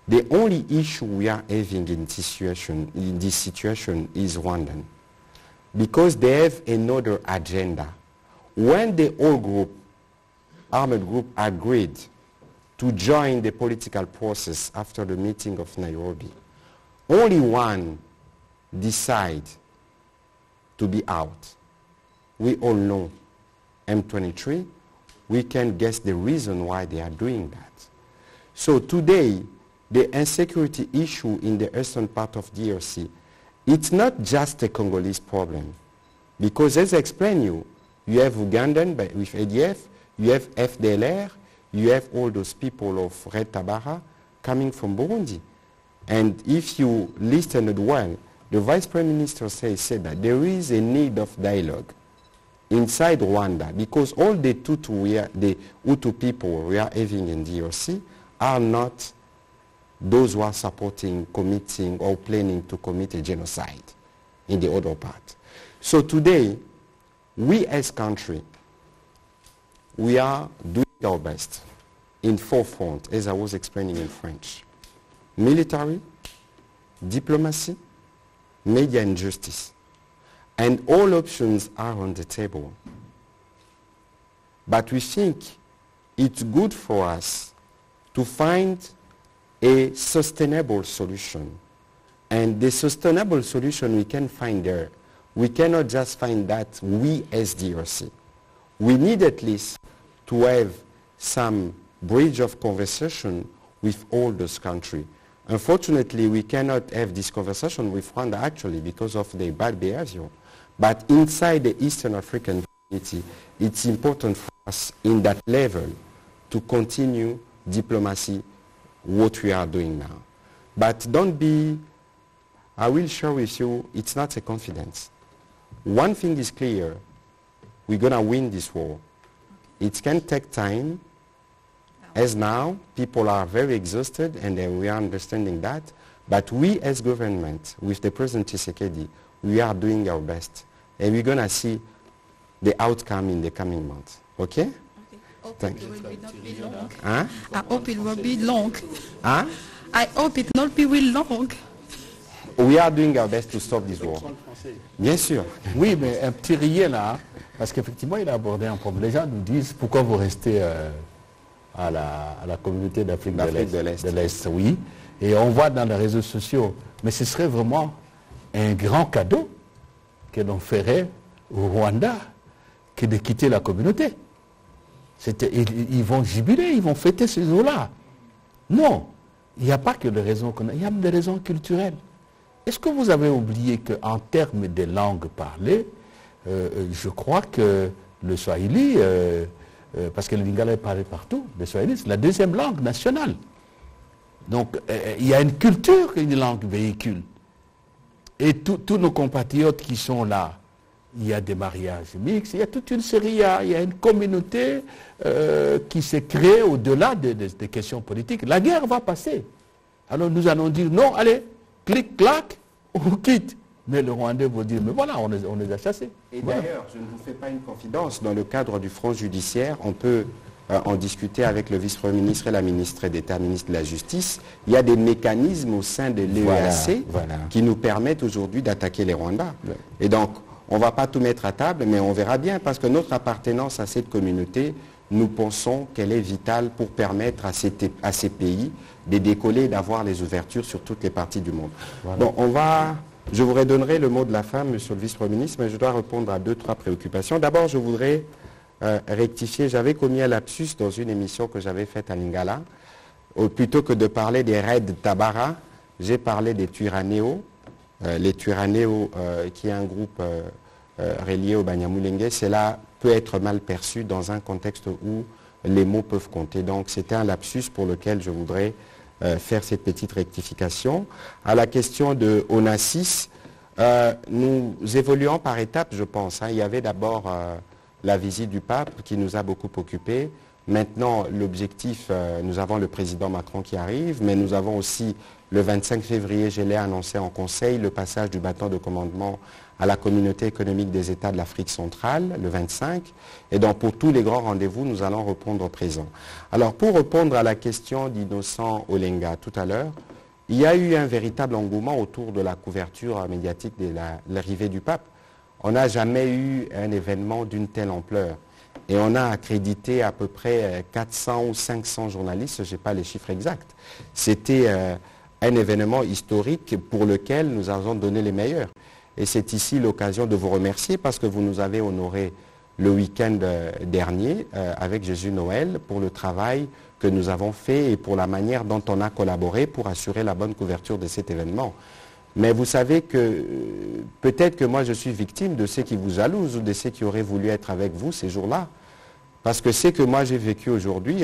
The only issue we are having in this situation is Rwandan, because they have another agenda. When the whole group, armed group, agreed to join the political process after the meeting of Nairobi, only one decided to be out. We all know M23. We can guess the reason why they are doing that. So today, the insecurity issue in the eastern part of DRC, it's not just a Congolese problem. Because as I explained you have Ugandan with ADF, you have FDLR, you have all those people of Red Tabara coming from Burundi. And if you listened well, the Vice Prime Minister said that there is a need of dialogue inside Rwanda, because all the Hutu people we are having in DRC are not those who are supporting, committing, or planning to commit a genocide in the other part. So today, we as country, we are doing our best in forefront, as I was explaining in French. Military, diplomacy, media and justice. And all options are on the table. But we think it's good for us to find a sustainable solution. And the sustainable solution we can find there, we cannot just find that we as DRC. We need at least to have some bridge of conversation with all those countries. Unfortunately, we cannot have this conversation with Rwanda actually because of their bad behavior. But inside the Eastern African community, it's important for us in that level to continue diplomacy, what we are doing now. But don't be, I will share with you, it's not a confidence. One thing is clear, we're going to win this war. It can take time. As now, people are very exhausted and we are understanding that. But we as government, with the President Tshisekedi, we are doing our best. And we're going to see the outcome in the coming months. Okay? Thank you. Huh? I hope it will be long. Huh? I hope it not be will long. We are doing our best to stop this war. Bien sûr. Oui, mais un petit rien là, parce qu'effectivement, il a abordé un problème. Les gens nous disent, pourquoi vous restez à la communauté d'Afrique de l'Est? Oui. Et on voit dans les réseaux sociaux, mais ce serait vraiment un grand cadeau que l'on ferait au Rwanda que de quitter la communauté. Ils vont jubiler, ils vont fêter ce jour-là. Non, il n'y a pas que des raisons qu'on a, il y a des raisons culturelles. Est-ce que vous avez oublié qu'en termes de langues parlées, je crois que le Swahili, parce que le Lingala est parlé partout, le Swahili c'est la deuxième langue nationale. Donc il y a une culture qu'une langue véhicule. Et tous nos compatriotes qui sont là, il y a des mariages mixtes, il y a toute une série, il y a une communauté qui s'est créée au-delà des questions politiques. La guerre va passer. Alors nous allons dire non, allez, clic, clac, on quitte. Mais le Rwandais va dire, mais voilà, on les a chassés. Et voilà. d'ailleurs, je ne vous fais pas une confidence, dans le cadre du front judiciaire, on peut en discuter avec le vice-premier ministre et la ministre d'État, ministre de la Justice. Il y a des mécanismes au sein de l'EAC qui nous permettent aujourd'hui d'attaquer les Rwandais. Ouais. Et donc, on ne va pas tout mettre à table, mais on verra bien, parce que notre appartenance à cette communauté, nous pensons qu'elle est vitale pour permettre à ces pays de décoller et d'avoir les ouvertures sur toutes les parties du monde. Voilà. Donc, je vous redonnerai le mot de la fin, monsieur le vice-premier ministre, mais je dois répondre à 2-3 préoccupations. D'abord, je voudrais rectifier, j'avais commis un lapsus dans une émission que j'avais faite à Lingala. Plutôt que de parler des raids Tabara, j'ai parlé des Twirwaneho. Les Twirwaneho, qui est un groupe relié au Banyamulenge, cela peut être mal perçu dans un contexte où les mots peuvent compter. Donc c'était un lapsus pour lequel je voudrais faire cette petite rectification. À la question de ONACIS, nous évoluons par étapes, je pense. Il y avait d'abord la visite du pape qui nous a beaucoup occupés. Maintenant, l'objectif, nous avons le président Macron qui arrive, mais nous avons aussi le 25 février, je l'ai annoncé en conseil, le passage du bâton de commandement à la communauté économique des États de l'Afrique centrale, le 25. Et donc, pour tous les grands rendez-vous, nous allons répondre présent. Alors, pour répondre à la question d'Innocent Olenga tout à l'heure, il y a eu un véritable engouement autour de la couverture médiatique de l'arrivée du pape. On n'a jamais eu un événement d'une telle ampleur. Et on a accrédité à peu près 400 ou 500 journalistes, je n'ai pas les chiffres exacts. C'était un événement historique pour lequel nous avons donné les meilleurs. Et c'est ici l'occasion de vous remercier parce que vous nous avez honoré le week-end dernier avec Jésus Noël pour le travail que nous avons fait et pour la manière dont on a collaboré pour assurer la bonne couverture de cet événement. Mais vous savez que peut-être que moi je suis victime de ceux qui vous jalousent ou de ceux qui auraient voulu être avec vous ces jours-là. Parce que ce que moi j'ai vécu aujourd'hui,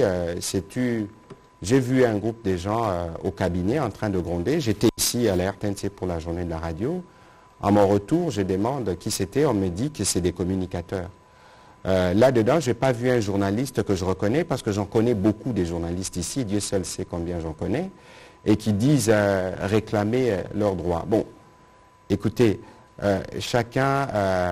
j'ai vu un groupe de gens au cabinet en train de gronder. J'étais ici à la RTNC pour la journée de la radio. À mon retour, je demande qui c'était. On me dit que c'est des communicateurs. Là-dedans, je n'ai pas vu un journaliste que je reconnais parce que j'en connais beaucoup des journalistes ici. Dieu seul sait combien j'en connais. Et qui disent réclamer leurs droits. Bon, écoutez, chacun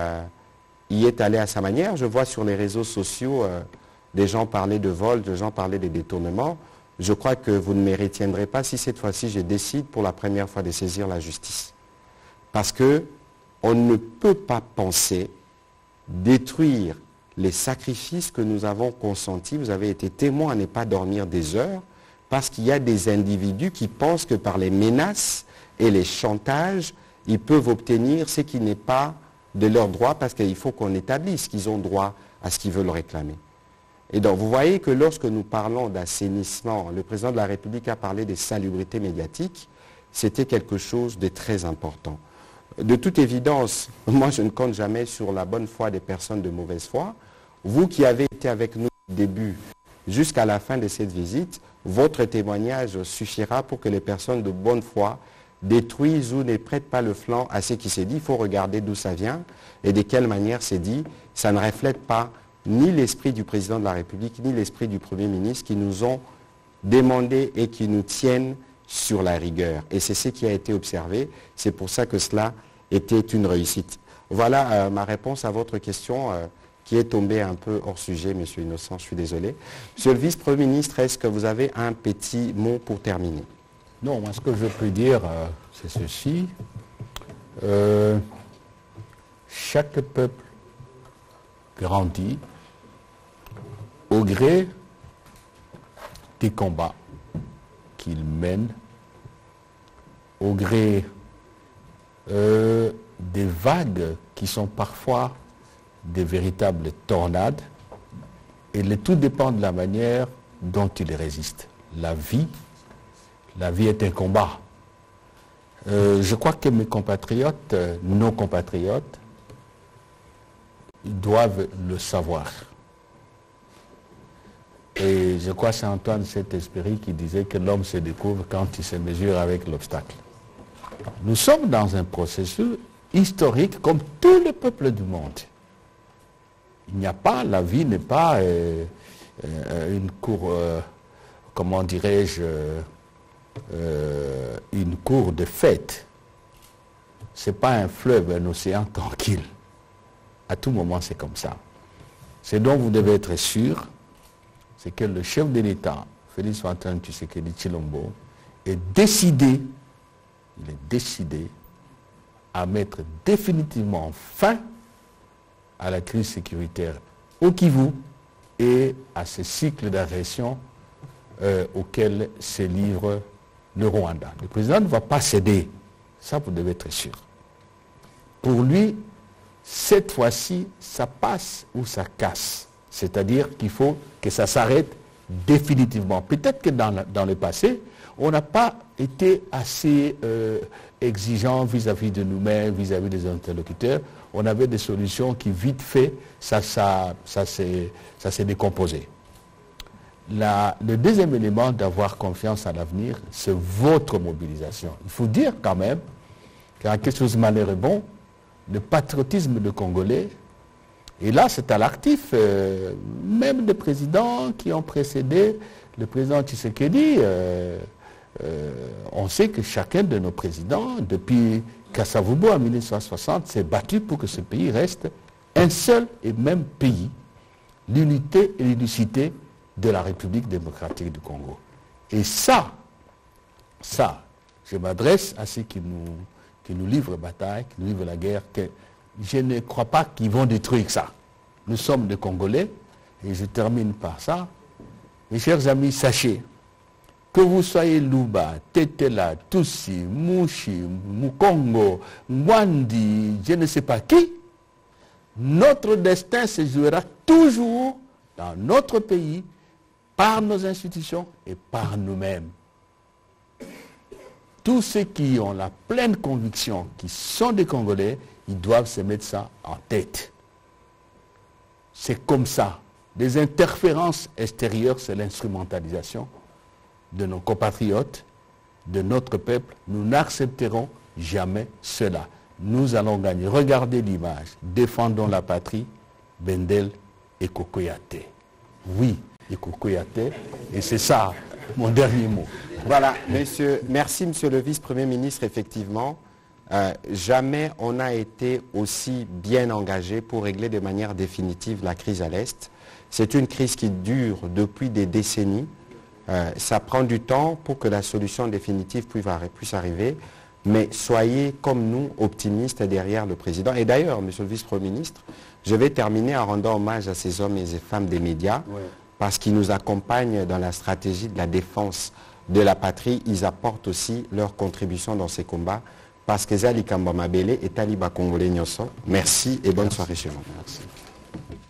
y est allé à sa manière. Je vois sur les réseaux sociaux des gens parler de vol, des gens parler de détournement. Je crois que vous ne me retiendrez pas si cette fois-ci je décide pour la première fois de saisir la justice. Parce qu'on ne peut pas penser détruire les sacrifices que nous avons consentis. Vous avez été témoin à ne pas dormir des heures. Parce qu'il y a des individus qui pensent que par les menaces et les chantages, ils peuvent obtenir ce qui n'est pas de leur droit parce qu'il faut qu'on établisse qu'ils ont droit à ce qu'ils veulent réclamer. Et donc vous voyez que lorsque nous parlons d'assainissement, le président de la République a parlé de salubrité médiatique, c'était quelque chose de très important. De toute évidence, moi je ne compte jamais sur la bonne foi des personnes de mauvaise foi. Vous qui avez été avec nous au début jusqu'à la fin de cette visite, votre témoignage suffira pour que les personnes de bonne foi détruisent ou ne prêtent pas le flanc à ce qui s'est dit. Il faut regarder d'où ça vient et de quelle manière c'est dit. Ça ne reflète pas ni l'esprit du président de la République, ni l'esprit du Premier ministre qui nous ont demandé et qui nous tiennent sur la rigueur. Et c'est ce qui a été observé. C'est pour ça que cela était une réussite. Voilà ma réponse à votre question qui est tombée un peu hors sujet, Monsieur Innocent, je suis désolé. Monsieur le vice-premier ministre, est-ce que vous avez un petit mot pour terminer? Non, moi ce que je peux dire, c'est ceci. Chaque peuple grandit au gré des combats qu'il mène, au gré des vagues qui sont parfois des véritables tornades, et le tout dépend de la manière dont il résiste. La vie est un combat. Je crois que mes compatriotes, nos compatriotes, ils doivent le savoir. Et je crois que c'est Antoine Saint-Exupéry qui disait que l'homme se découvre quand il se mesure avec l'obstacle. Nous sommes dans un processus historique comme tous les peuples du monde. Il n'y a pas, la vie n'est pas une cour, comment dirais-je, une cour de fête. Ce n'est pas un fleuve, un océan tranquille. À tout moment, c'est comme ça. Ce dont vous devez être sûr, c'est que le chef de l'État, Félix Antoine Tshisekedi Tshilombo, est décidé à mettre définitivement fin à la crise sécuritaire au Kivu et à ce cycle d'agression auquel se livre le Rwanda. Le président ne va pas céder, ça vous devez être sûr. Pour lui, cette fois-ci, ça passe ou ça casse. C'est-à-dire qu'il faut que ça s'arrête définitivement. Peut-être que dans le passé, on n'a pas été assez exigeant vis-à-vis de nous-mêmes, vis-à-vis des interlocuteurs. On avait des solutions qui, vite fait, ça s'est décomposé. Le deuxième élément d'avoir confiance à l'avenir, c'est votre mobilisation. Il faut dire quand même qu'à quelque chose de malheureux bon, le patriotisme de Congolais Et là, c'est à l'actif, même des présidents qui ont précédé le président Tshisekedi. On sait que chacun de nos présidents, depuis Kasavubu en 1960, s'est battu pour que ce pays reste un seul et même pays, l'unité et l'unicité de la République démocratique du Congo. Et ça, je m'adresse à ceux qui nous livrent bataille, qui nous livrent la guerre, que je ne crois pas qu'ils vont détruire ça. Nous sommes des Congolais, et je termine par ça. Mes chers amis, sachez que vous soyez Luba, Tetela, Tutsi, Mushi, Mukongo, Mwandi, je ne sais pas qui, notre destin se jouera toujours dans notre pays, par nos institutions et par nous-mêmes. Tous ceux qui ont la pleine conviction, qui sont des Congolais, ils doivent se mettre ça en tête. C'est comme ça. Des interférences extérieures, c'est l'instrumentalisation de nos compatriotes, de notre peuple. Nous n'accepterons jamais cela. Nous allons gagner. Regardez l'image. Défendons la patrie, Bendel et Kokoyate. Oui, et Kokoyate. Et c'est ça, mon dernier mot. Voilà, merci monsieur le vice-premier ministre, effectivement. Jamais on n'a été aussi bien engagé pour régler de manière définitive la crise à l'Est. C'est une crise qui dure depuis des décennies. Ça prend du temps pour que la solution définitive puisse arriver. Mais soyez comme nous optimistes derrière le président. Et d'ailleurs, monsieur le vice-premier ministre, je vais terminer en rendant hommage à ces hommes et ces femmes des médias, parce qu'ils nous accompagnent dans la stratégie de la défense de la patrie. Ils apportent aussi leur contribution dans ces combats. Parce que Zali Kamba Mabele et Taliba Congolais Nyoso. Merci et bonne soirée chez vous. Merci.